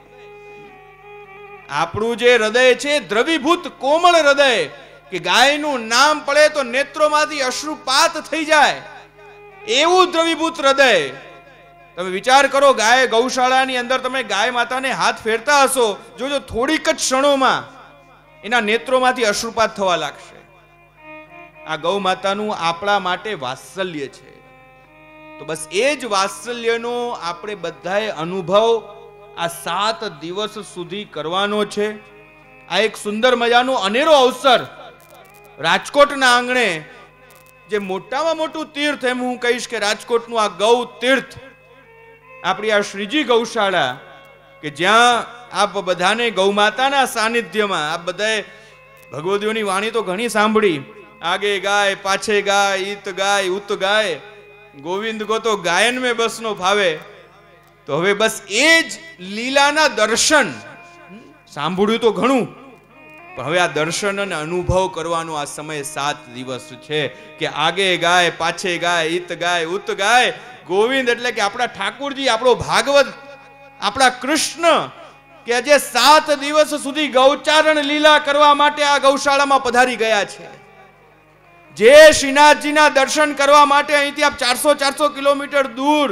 આપણું જે હૃદય છે દ્રવીભૂત કોમળ હૃદય, કે ગાયનું નામ પડે તો નેત્રોમાંથી અશ્રુપાત થઈ જાય એવું દ્રવીભૂત હૃદય. તમે વિચાર કરો, ગાય ગૌશાળાની અંદર તમે ગાય માતાને હાથ ફેરતા હશો, જોજો થોડીક જ ક્ષણોમાં એના નેત્રોમાંથી અશ્રુપાત થવા લાગશે. આ ગૌ માતાનું આપણા માટે વાત્સલ્ય છે. તો બસ એ જ વાત્સલ્યનો આપણે બધાએ અનુભવ આ સાત દિવસ સુધી કરવાનો છે. આ એક સુંદર મજાનો અનેરો અવસર રાજકોટના આંગણે, જે મોટામાં મોટું તીર્થ એમ હું કહીશ કે રાજકોટનું આ ગૌ તીર્થ, આપણી આ શ્રીજી ગૌશાળા, કે જ્યાં આપ બધાને ગૌ માતાના સાનિધ્યમાં આપ બધાએ ભગવદીઓની વાણી તો ઘણી સાંભળી, આગે ગાય, પાછે ગાય, ઈત ગાય, ઉત ગાય, ગોવિંદ કો તો ગાયન में બસનો ભાવે. તો હવે બસ એ જ લીલાના દર્શન સાંભળ્યું તો ઘણું, પણ હવે આ દર્શન અને અનુભવ કરવાનો આ સમય સાત દિવસ છે. કે આગે ગાય, પાછે ગાય, ઈત ગાય, ઉત ગાય, ગોવિંદ એટલે કે આપણા ઠાકુરજી, આપણો ભાગવત, આપણા કૃષ્ણ, કે આજે સાત દિવસ સુધી ગૌચારણ લીલા કરવા માટે આ ગૌશાળામાં પધારી ગયા છે. જે શ્રીનાથજીના દર્શન કરવા માટે અહીંથી આપ ચારસો ચારસો કિલોમીટર દૂર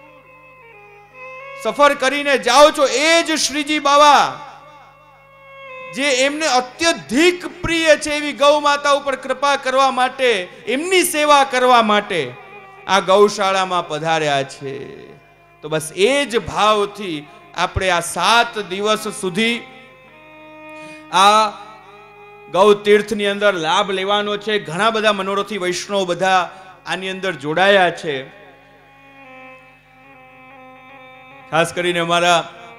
સફર કરીને જાઓ છો, એ જ શ્રીજી બાવા, જે એમને અત્યધિક પ્રિય છે એવી ગૌ માતા ઉપર કૃપા કરવા માટે, એમની સેવા કરવા માટે આ ગૌશાળામાં પધાર્યા છે. તો બસ એ જ ભાવથી આપણે આ સાત દિવસ સુધી આ ગૌ તીર્થની અંદર લાભ લેવાનો છે. ઘણા બધા મનોરથી વૈષ્ણવ બધા આની અંદર જોડાયા છે. ખાસ કરીને અમારા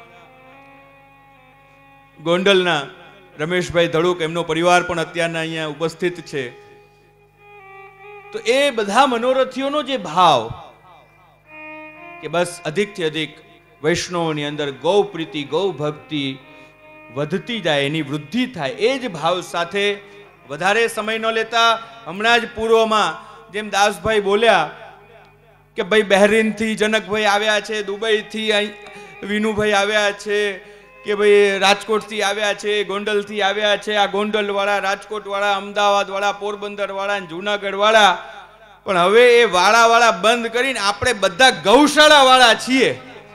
ગોંડલના રમેશભાઈ ધડુક, એમનો પરિવાર પણ અત્યારના અહીંયા ઉપસ્થિત છે. તો એ બધા મનોરથીઓનો જે ભાવ કે બસ અધિકથી અધિક વૈષ્ણવોની અંદર ગૌ પ્રીતિ, ગૌ ભક્તિ વધતી જાય, એની વૃદ્ધિ થાય, એ જ ભાવ સાથે વધારે સમય ન લેતા હમણાં જ પૂર્વમાં જેમ દાસભાઈ બોલ્યા કે ભાઈ બહેરીનથી જનકભાઈ આવ્યા છે, દુબઈથી વિનુભાઈ આવ્યા છે, કે ભાઈ રાજકોટથી આવ્યા છે, ગોંડલથી આવ્યા છે, આ ગોંડલવાળા, રાજકોટવાળા, અમદાવાદવાળા, પોરબંદરવાળા, જુનાગઢવાળા, પણ હવે એ વાળાવાળા બંધ કરીને આપણે બધા ગૌશાળાવાળા છીએ.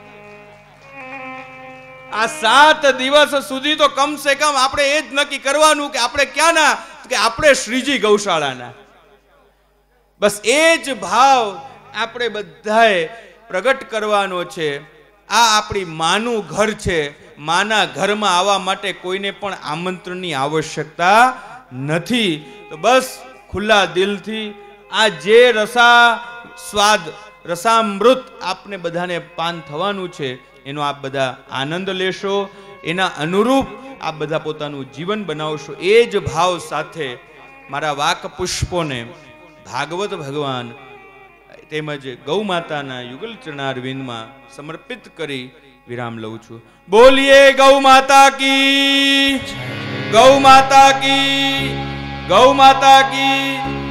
આ સાત દિવસ સુધી તો કમ સે કમ આપણે એ જ નક્કી કરવાનું કે આપણે ક્યાંના, કે આપણે શ્રીજી ગૌશાળાના. બસ એ જ ભાવ આપણે બધાએ પ્રગટ કરવાનો છે. આ આપણી માનું ઘર છે. માના ઘરમાં આવવા માટે કોઈને પણ આમંત્રણની આવશ્યકતા નથી. તો બસ ખુલ્લા દિલથી આ જે રસા સ્વાદ, રસામૃત આપને બધાને પાન થવાનું છે, એનો આપ બધા આનંદ લેશો, એના અનુરૂપ આપ બધા પોતાનું જીવન બનાવશો. એ જ ભાવ સાથે મારા વાક પુષ્પોને ભાગવત ભગવાન તેમજ ગૌ માતાના યુગલ ચરણારવિંદમાં સમર્પિત કરી વિરામ લઉં છું. બોલીએ ગૌ માતા કી, ગૌ માતા કી, ગૌ માતા કી.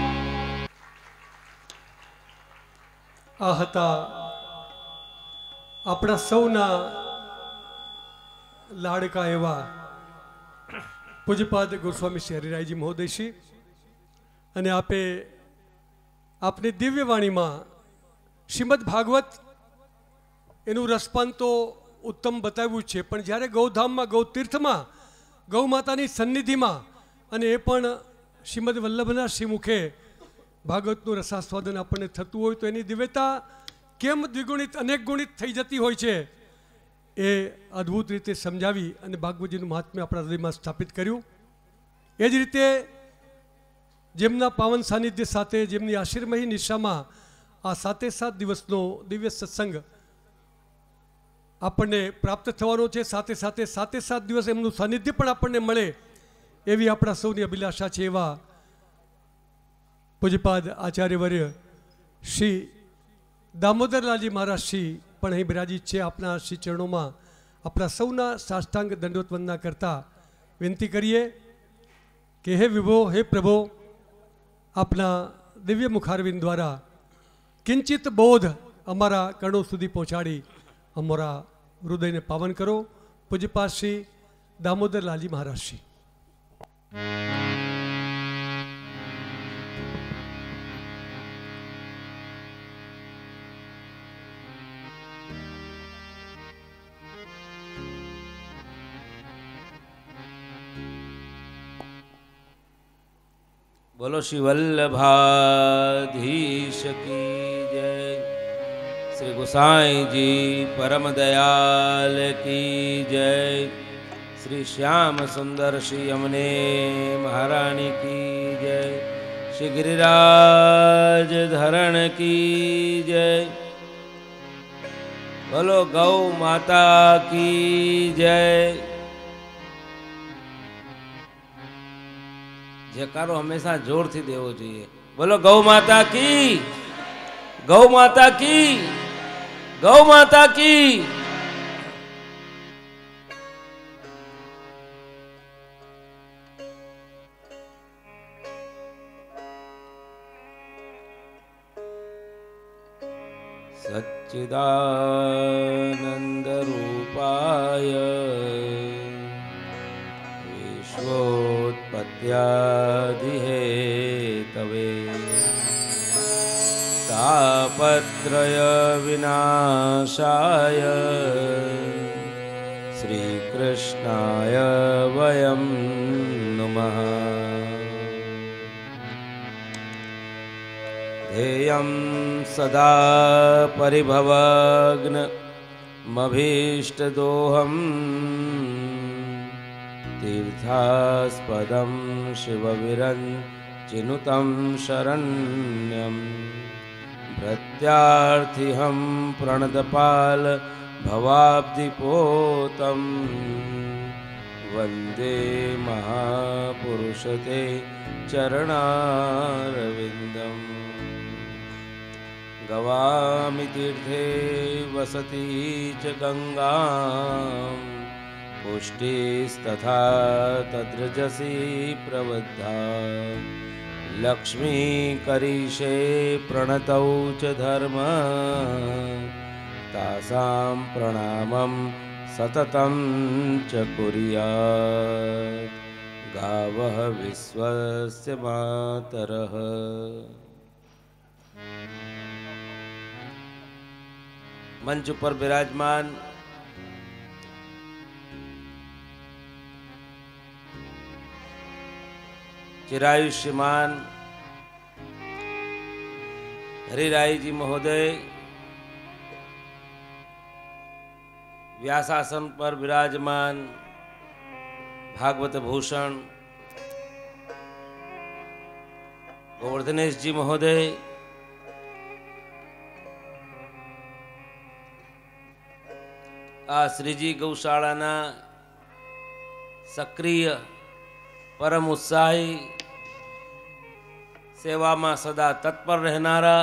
આ હતા આપણા સૌના લાડકા એવા પૂજ્યપાદ ગોસ્વામી શ્રી હરિરાયજી મહોદયશ્રી, અને આપે આપની દિવ્ય વાણીમાં શ્રીમદ ભાગવત એનું રસપાન તો ઉત્તમ બતાવ્યું છે, પણ જ્યારે ગૌધામમાં ગૌતીર્થમાં ગૌ માતાની સન્નિધિમાં અને એ પણ શ્રીમદ વલ્લભના શ્રીમુખે ભાગવતનું રસાસ્વાદન આપણને થતું હોય તો એની દિવ્યતા કેમ દ્વિગુણિત અનેક ગુણિત થઈ જતી હોય છે એ અદ્ભુત રીતે સમજાવી અને ભાગવતજીનું મહાત્મ્ય આપણા હૃદયમાં સ્થાપિત કર્યું. એ જ રીતે જેમના પાવન સાનિધ્ય સાથે જેમની આશીર્મયી નિશામાં આ સાતે સાત દિવસનો દિવ્ય સત્સંગ આપણને પ્રાપ્ત થવાનો છે, સાથે સાથે સાતે સાત દિવસ એમનું સાનિધ્ય પણ આપણને મળે એવી આપણા સૌની અભિલાષા છે. એવા પૂજ્યપાદ આચાર્યવર્ય શ્રી દામોદરલાલજી મહારાજ શ્રી પણ અહીં બિરાજિત છે. આપના શ્રી ચરણોમાં આપણા સૌના સાષ્ટાંગ દંડવત વંદના કરતા વિનંતી કરીએ કે હે વિભો, હે પ્રભો, આપના દિવ્ય મુખારવિંદ દ્વારા કિંચિત બોધ અમારા કર્ણો સુધી પહોંચાડી અમારા હૃદયને પાવન કરો. પૂજ્યપાદ શ્રી દામોદરલાલજી મહારાજ શ્રી. बोलो श्री वल्लभाधीश की जय, श्री गोसाई जी परम दयाल की जय, श्री श्याम सुंदर श्री यमुने महारानी की जय, श्री गिरिराज धरण की जय, बोलो गौ माता की जय. जयकारो हमेशा जोर थी देवो चाहिए. बोलो गौ माता की, गौ माता की, गौ माता की. सच्चिदानंद रूपाय विश्वोत्पत्त्यादिहेतवे तापत्रय विनाशाय श्रीकृष्णाय वयं नुमः. ध्येयं सदा परिभवग्नमभीष्टदोहम् तीर्थास्पदं शिवविरञ्चिनुतं शरण्यं प्रत्यार्थिहं प्रणतपाल भवाब्धिपोतं वन्दे महापुरुषते चरणारविन्दम्. गवामि तीर्थे वसति च गंगां पुष्टिस्तथा तद्रजसि प्रवद्धा लक्ष्मीकरीशे प्रणतौ च धर्म तासां प्रणामं सततं च कुर्यात् गावः विश्वस्य मातरः. मंच पर विराजमान चिरायुष्यमान हरिराय जी महोदय, व्यासासन पर विराजमान भागवत भूषण गोवर्धनेश जी महोदय, आ श्रीजी गौशाला सक्रिय परम उत्साही સેવામાં સદા તત્પર રહેનારા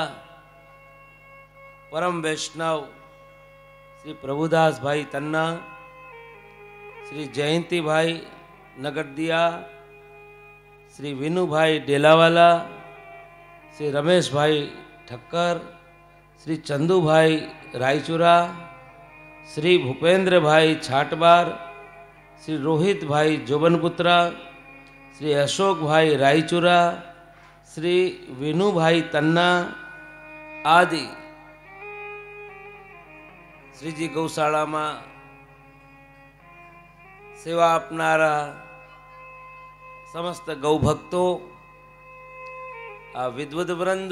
પરમ વૈષ્ણવ શ્રી પ્રભુદાસભાઈ તન્ના, શ્રી જયંતિભાઈ નગરદિયા, શ્રી વિનુભાઈ ડેલાવાલા, શ્રી રમેશભાઈ ઠક્કર, શ્રી ચંદુભાઈ રાયચુરા, શ્રી ભૂપેન્દ્રભાઈ છાટબાર, શ્રી રોહિતભાઈ જોબનપુત્રા, શ્રી અશોકભાઈ રાયચુરા, શ્રી વિનુભાઈ તન્ના આદિ શ્રીજી ગૌશાળામાં સેવા આપનારા સમસ્ત ગૌભક્તો, આ વિદ્વદ વૃંદ,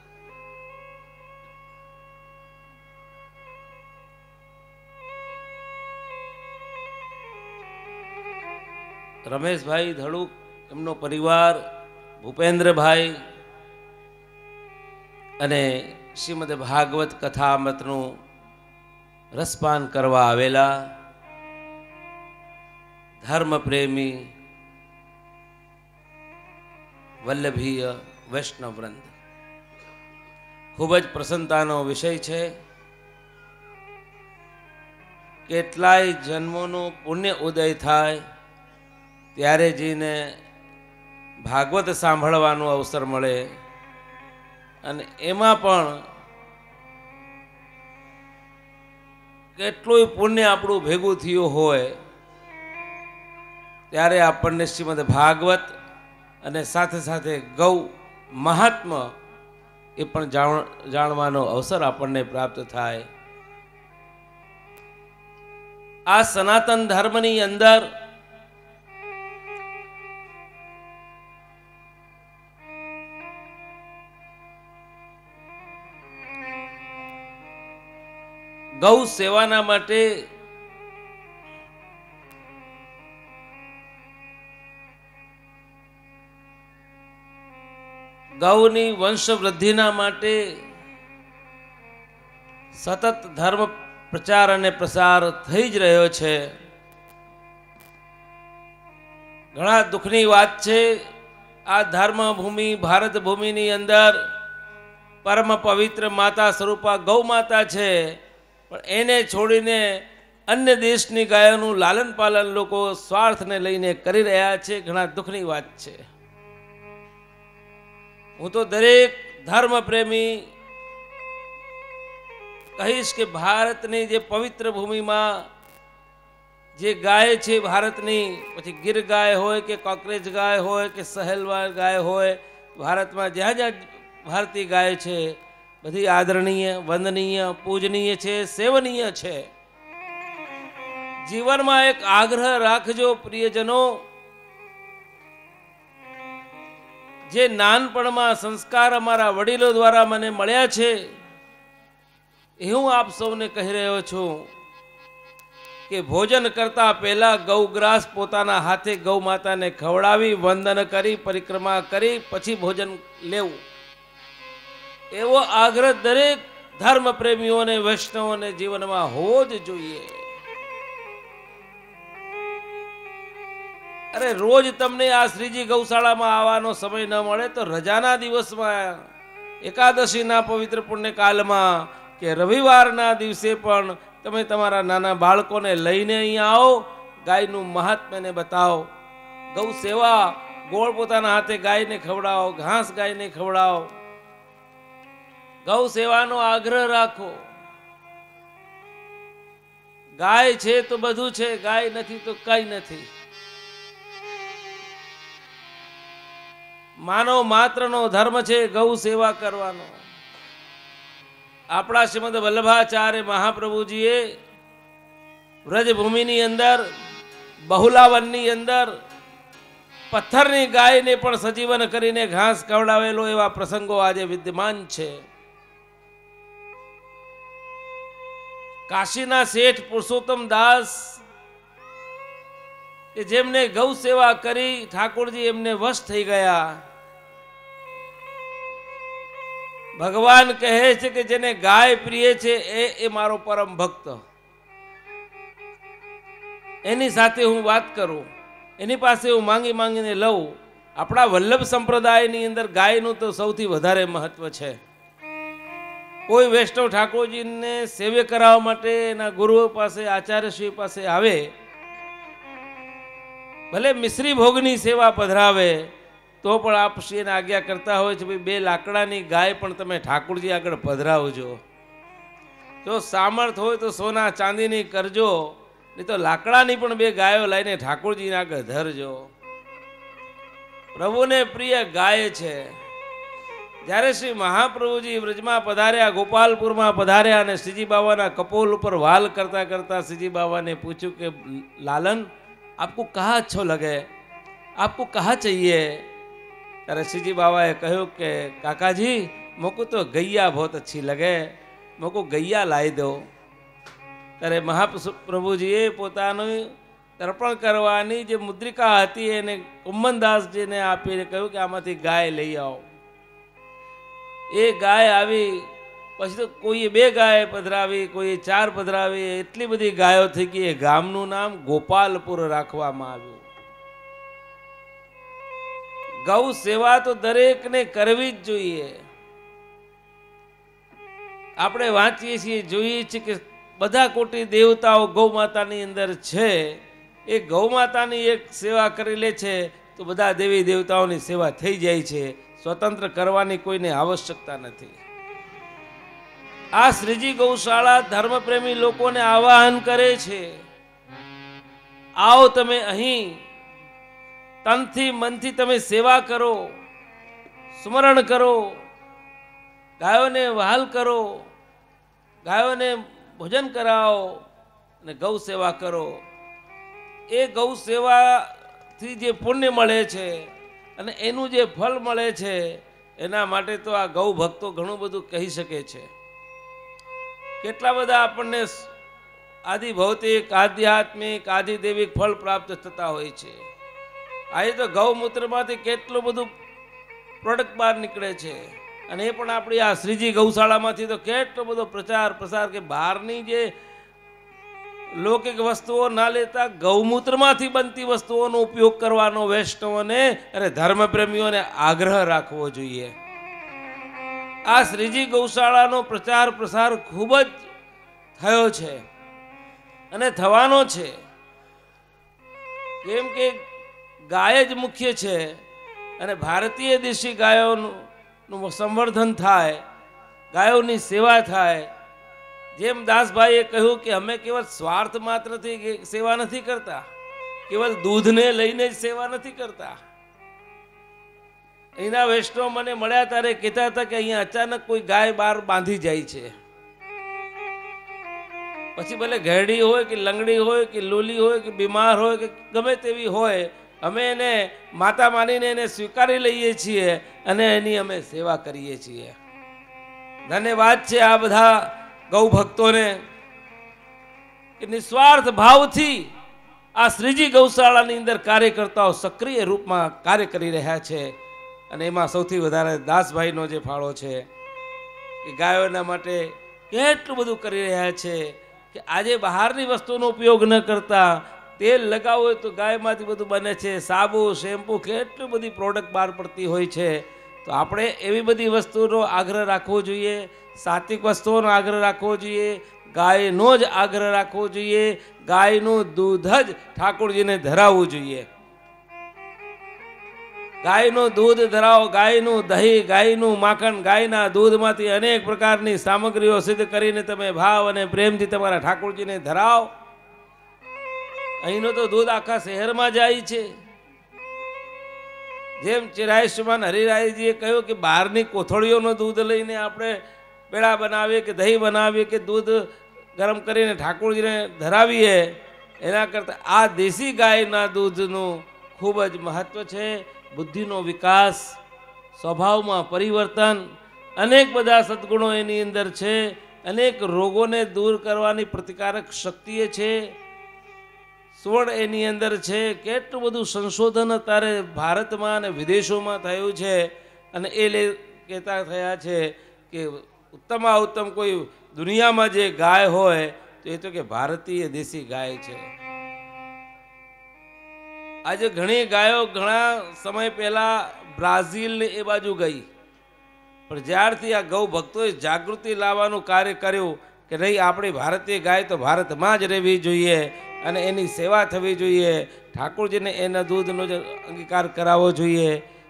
રમેશભાઈ ધડુક, એમનો પરિવાર, ભૂપેન્દ્રભાઈ અને શ્રીમદ ભાગવત કથામૃતનું રસપાન કરવા આવેલા ધર્મપ્રેમી વલ્લભીય વૈષ્ણવ વૃંદ, ખૂબ જ પ્રસન્નતાનો વિષય છે. કેટલાય જન્મોનો પુણ્ય ઉદય થાય ત્યારે જઈને ભાગવત સાંભળવાનો અવસર મળે, અને એમાં પણ કેટલું પુણ્ય આપણું ભેગું થયું હોય ત્યારે આપણને શ્રીમદ ભાગવત અને સાથે સાથે ગૌ મહાત્મ્ય એ પણ જાણ જાણવાનો અવસર આપણને પ્રાપ્ત થાય. આ સનાતન ધર્મની અંદર ગૌ સેવાના માટે ગૌની વંશવૃદ્ધિના માટે સતત ધર્મ પ્રચાર અને પ્રસાર થઈ જ રહ્યો છે. ઘણા દુઃખની વાત છે, આ ધર્મ ભૂમિ ભારત ભૂમિની અંદર પરમ પવિત્ર માતા સ્વરૂપા ગૌ માતા છે, પણ એને છોડીને અન્ય દેશની ગાયોનું લાલન પાલન લોકો સ્વાર્થને લઈને કરી રહ્યા છે. ઘણા દુઃખની વાત છે. હું તો દરેક ધર્મ પ્રેમી કહીશ કે ભારતની જે પવિત્ર ભૂમિમાં જે ગાય છે ભારતની, પછી ગીર ગાય હોય કે કોકરેજ ગાય હોય કે સહેલવાર ગાય હોય, ભારતમાં જ્યાં જ્યાં ભારતીય ગાય છે બધી આદરણીય, વંદનીય, પૂજનીય છે, સેવનીય છે. જીવનમાં એક આગ્રહ રાખજો પ્રિયજનો, જે નાનપણમાં સંસ્કાર અમારા વડીલો દ્વારા મને મળ્યા છે એ હું આપ સૌને કહી રહ્યો છું કે ભોજન કરતા પહેલા ગૌગ્રાસ પોતાના હાથે ગૌ માતાને ખવડાવી, વંદન કરી, પરિક્રમા કરી પછી ભોજન લેવું. એવો આગ્રહ દરેક ધર્મ પ્રેમીઓને, વૈષ્ણવોને જીવનમાં હોવો જ જોઈએ. અરે રોજ તમને આ શ્રીજી ગૌશાળામાં આવવાનો સમય ન મળે તો રજાના દિવસમાં, એકાદશીના પવિત્ર પુણ્ય કાલમાં કે રવિવારના દિવસે પણ તમે તમારા નાના બાળકોને લઈને અહીંયા આવો, ગાયનું મહાત્મ્યને બતાવો. ગૌ સેવા, ગોળ પોતાના હાથે ગાયને ખવડાવો, ઘાસ ગાયને ખવડાવો. ગૌ સેવાનો આગ્રહ રાખો. ગાય છે તો બધું છે, ગાય નથી તો કઈ નથી. માનવ માત્રનો ધર્મ છે ગૌ સેવા કરવાનો. આપણા શ્રીમદ વલ્લભાચાર્ય મહાપ્રભુજીએ વ્રજભૂમિની અંદર, બહુલાવનની અંદર પથ્થરની ગાયને પણ સજીવન કરીને ઘાસ ખવડાવેલો એવા પ્રસંગો આજે વિદ્યમાન છે. કાશીના શેઠ પુરુષોત્તમ દાસ કે જેમને ગૌ સેવા કરી ઠાકોરજી એમને વશ થઈ ગયા. ભગવાન કહે છે કે જેને ગાય પ્રિય છે એ એ મારો પરમ ભક્ત. એની સાથે હું વાત કરું, એની પાસે હું માંગી માંગીને લઉં આપણા વલ્લભ સંપ્રદાયની અંદર ગાયનું તો સૌથી વધારે મહત્વ છે. કોઈ વૈષ્ણવ ઠાકોરજીને સેવે કરાવવા માટે એના ગુરુઓ પાસે, આચાર્યશ્રી પાસે આવે, ભલે મિશ્રી ભોગની સેવા પધરાવે તો પણ આપ શ્રી એને આજ્ઞા કરતા હોય છે, ભાઈ બે લાકડાની ગાય પણ તમે ઠાકોરજી આગળ પધરાવજો. જો સામર્થ હોય તો સોના ચાંદીની કરજો, નહીં તો લાકડાની પણ બે ગાયો લઈને ઠાકોરજીને આગળ ધરજો. પ્રભુને પ્રિય ગાય છે. જ્યારે શ્રી મહાપ્રભુજી વ્રજમાં પધાર્યા, ગોપાલપુરમાં પધાર્યા અને શ્રીજી બાબાના કપોલ ઉપર વાલ કરતા કરતા શ્રીજી બાબાને પૂછ્યું કે લાલન, આપકો કહા અચ્છો લગે, આપકો કહા चाहिए? ત્યારે શ્રીજી બાબાએ કહ્યું કે કાકાજી, મોકો તો ગૈયા બહુત અચ્છી લગે, મોકો ગૈયા લાવી દો. ત્યારે મહાપ્રભુજીએ પોતાનું તર્પણ કરવાની જે મુદ્રિકા હતી એને કુંભનદાસજીને આપીને કહ્યું કે આમાંથી ગાય લઈ આવો. એ ગાય આવી. પછી તો કોઈએ બે ગાય પધરાવી, કોઈએ ચાર પધરાવી, એટલી બધી ગાયો થઈ ગઈ. એ ગામનું નામ ગોપાલપુર રાખવામાં આવ્યું. ગૌ સેવા તો દરેકને કરવી જ જોઈએ. આપણે વાંચીએ છીએ, જોઈએ છીએ કે બધા કોટી દેવતાઓ ગૌ માતાની અંદર છે. એ ગૌ માતાની એક સેવા કરી લે છે તો બધા દેવી દેવતાઓની સેવા થઈ જાય છે. સ્વતંત્ર કરવાની કોઈને આવશ્યકતા નથી. આ શ્રીજી ગૌશાળા ધર્મપ્રેમી લોકોને આવાહન કરે છે, આવો તમે અહીં તનથી મનથી તમે સેવા કરો, સ્મરણ કરો, ગાયોને વહાલ કરો, ગાયોને ભોજન કરાવો અને ગૌ સેવા કરો. એ ગૌ સેવાથી જે પુણ્ય મળે છે અને એનું જે ફળ મળે છે, એના માટે તો આ ગૌ ભક્તો ઘણું બધું કહી શકે છે. કેટલા બધા આપણને આદિ ભૌતિક, આધ્યાત્મિક, આધિદેવિક ફળ પ્રાપ્ત થતા હોય છે. આજે તો ગૌમૂત્રમાંથી કેટલું બધું પ્રોડક્ટ બહાર નીકળે છે, અને એ પણ આપણી આ શ્રીજી ગૌશાળામાંથી તો કેટલો બધો પ્રચાર પ્રસાર, કે બહારની જે લૌકિક વસ્તુઓ ના લેતા ગૌમૂત્રમાંથી બનતી વસ્તુઓનો ઉપયોગ કરવાનો વૈષ્ણવોને અને ધર્મપ્રેમીઓને આગ્રહ રાખવો જોઈએ. આ શ્રીજી ગૌશાળાનો પ્રચાર પ્રસાર ખૂબ જ થયો છે અને થવાનો છે. કેમ કે ગાય જ મુખ્ય છે અને ભારતીય દેશી ગાયોનું સંવર્ધન થાય, ગાયોની સેવા થાય. જેમ દાસભાઈએ કહ્યું કે અમે કેવળ સ્વાર્થ માત્રથી સેવા નથી કરતા, કેવળ દૂધને લઈને જ સેવા નથી કરતા. અહીંના વૈષ્ણવ મને મળ્યા ત્યારે કહેતા હતા કે અહીંયા અચાનક કોઈ ગાય બહાર બાંધી જાય છે, પછી ભલે ઘેડી હોય કે લંગડી હોય કે લોલી હોય કે બીમાર હોય કે ગમે તેવી હોય, અમે એને માતા માનીને એને સ્વીકારી લઈએ છીએ અને એની અમે સેવા કરીએ છીએ. ધન્યવાદ છે આ બધા ગૌ ભક્તોને કે નિસ્વાર્થ ભાવથી આ શ્રીજી ગૌશાળાની અંદર કાર્યકર્તાઓ સક્રિય રૂપમાં કાર્ય કરી રહ્યા છે. અને એમાં સૌથી વધારે દાસભાઈનો જે ફાળો છે કે ગાયોના માટે કેટલું બધું કરી રહ્યા છે કે આજે બહારની વસ્તુનો ઉપયોગ ન કરતા તેલ લગાવો હોય તો ગાયમાંથી બધું બને છે, સાબુ, શેમ્પુ, કેટલી બધી પ્રોડક્ટ બહાર પડતી હોય છે. તો આપણે એવી બધી વસ્તુનો આગ્રહ રાખવો જોઈએ, સાત્વિક વસ્તુઓનો આગ્રહ રાખવો જોઈએ, ગાયનો જ આગ્રહ રાખવો જોઈએ, ગાયનું દૂધ જ ઠાકોરજીને ધરાવવું જોઈએ. ગાયનું દૂધ ધરાવો, ગાયનું દહીં, ગાયનું માખણ, ગાયના દૂધમાંથી અનેક પ્રકારની સામગ્રીઓ સિદ્ધ કરીને તમે ભાવ અને પ્રેમથી તમારા ઠાકોરજીને ધરાવો. અહીંનું તો દૂધ આખા શહેરમાં જાય છે. જેમ ચિરાયુષ્યમાન હરિરાયજીએ કહ્યું કે બહારની કોથળીઓનું દૂધ લઈને આપણે પેડા બનાવીએ કે દહીં બનાવીએ કે દૂધ ગરમ કરીને ઠાકોરજીને ધરાવીએ, એના કરતાં આ દેશી ગાયના દૂધનું ખૂબ જ મહત્વ છે. બુદ્ધિનો વિકાસ, સ્વભાવમાં પરિવર્તન, અનેક બધા સદ્ગુણો એની અંદર છે. અનેક રોગોને દૂર કરવાની પ્રતિકારક શક્તિ છે. સુવર્ણ એની અંદર છે. કેટલું બધું સંશોધન અત્યારે ભારતમાં અને વિદેશોમાં થયું છે. અને એ લે કહેતા થયા છે કે ઉત્તમમાં ઉત્તમ કોઈ દુનિયામાં જે ગાય હોય તો એ તો કે ભારતીય દેશી ગાય છે. આજે ઘણી ગાયો ઘણા સમય પહેલા બ્રાઝિલ ને એ બાજુ ગઈ, પણ જ્યારથી આ ગૌ ભક્તોએ જાગૃતિ લાવવાનું કાર્ય કર્યું કે નહીં, આપણી ભારતીય ગાય તો ભારતમાં જ રહેવી જોઈએ અને એની સેવા થવી જોઈએ, ઠાકોરજીને એના દૂધનો જ અંગીકાર કરાવવો જોઈએ,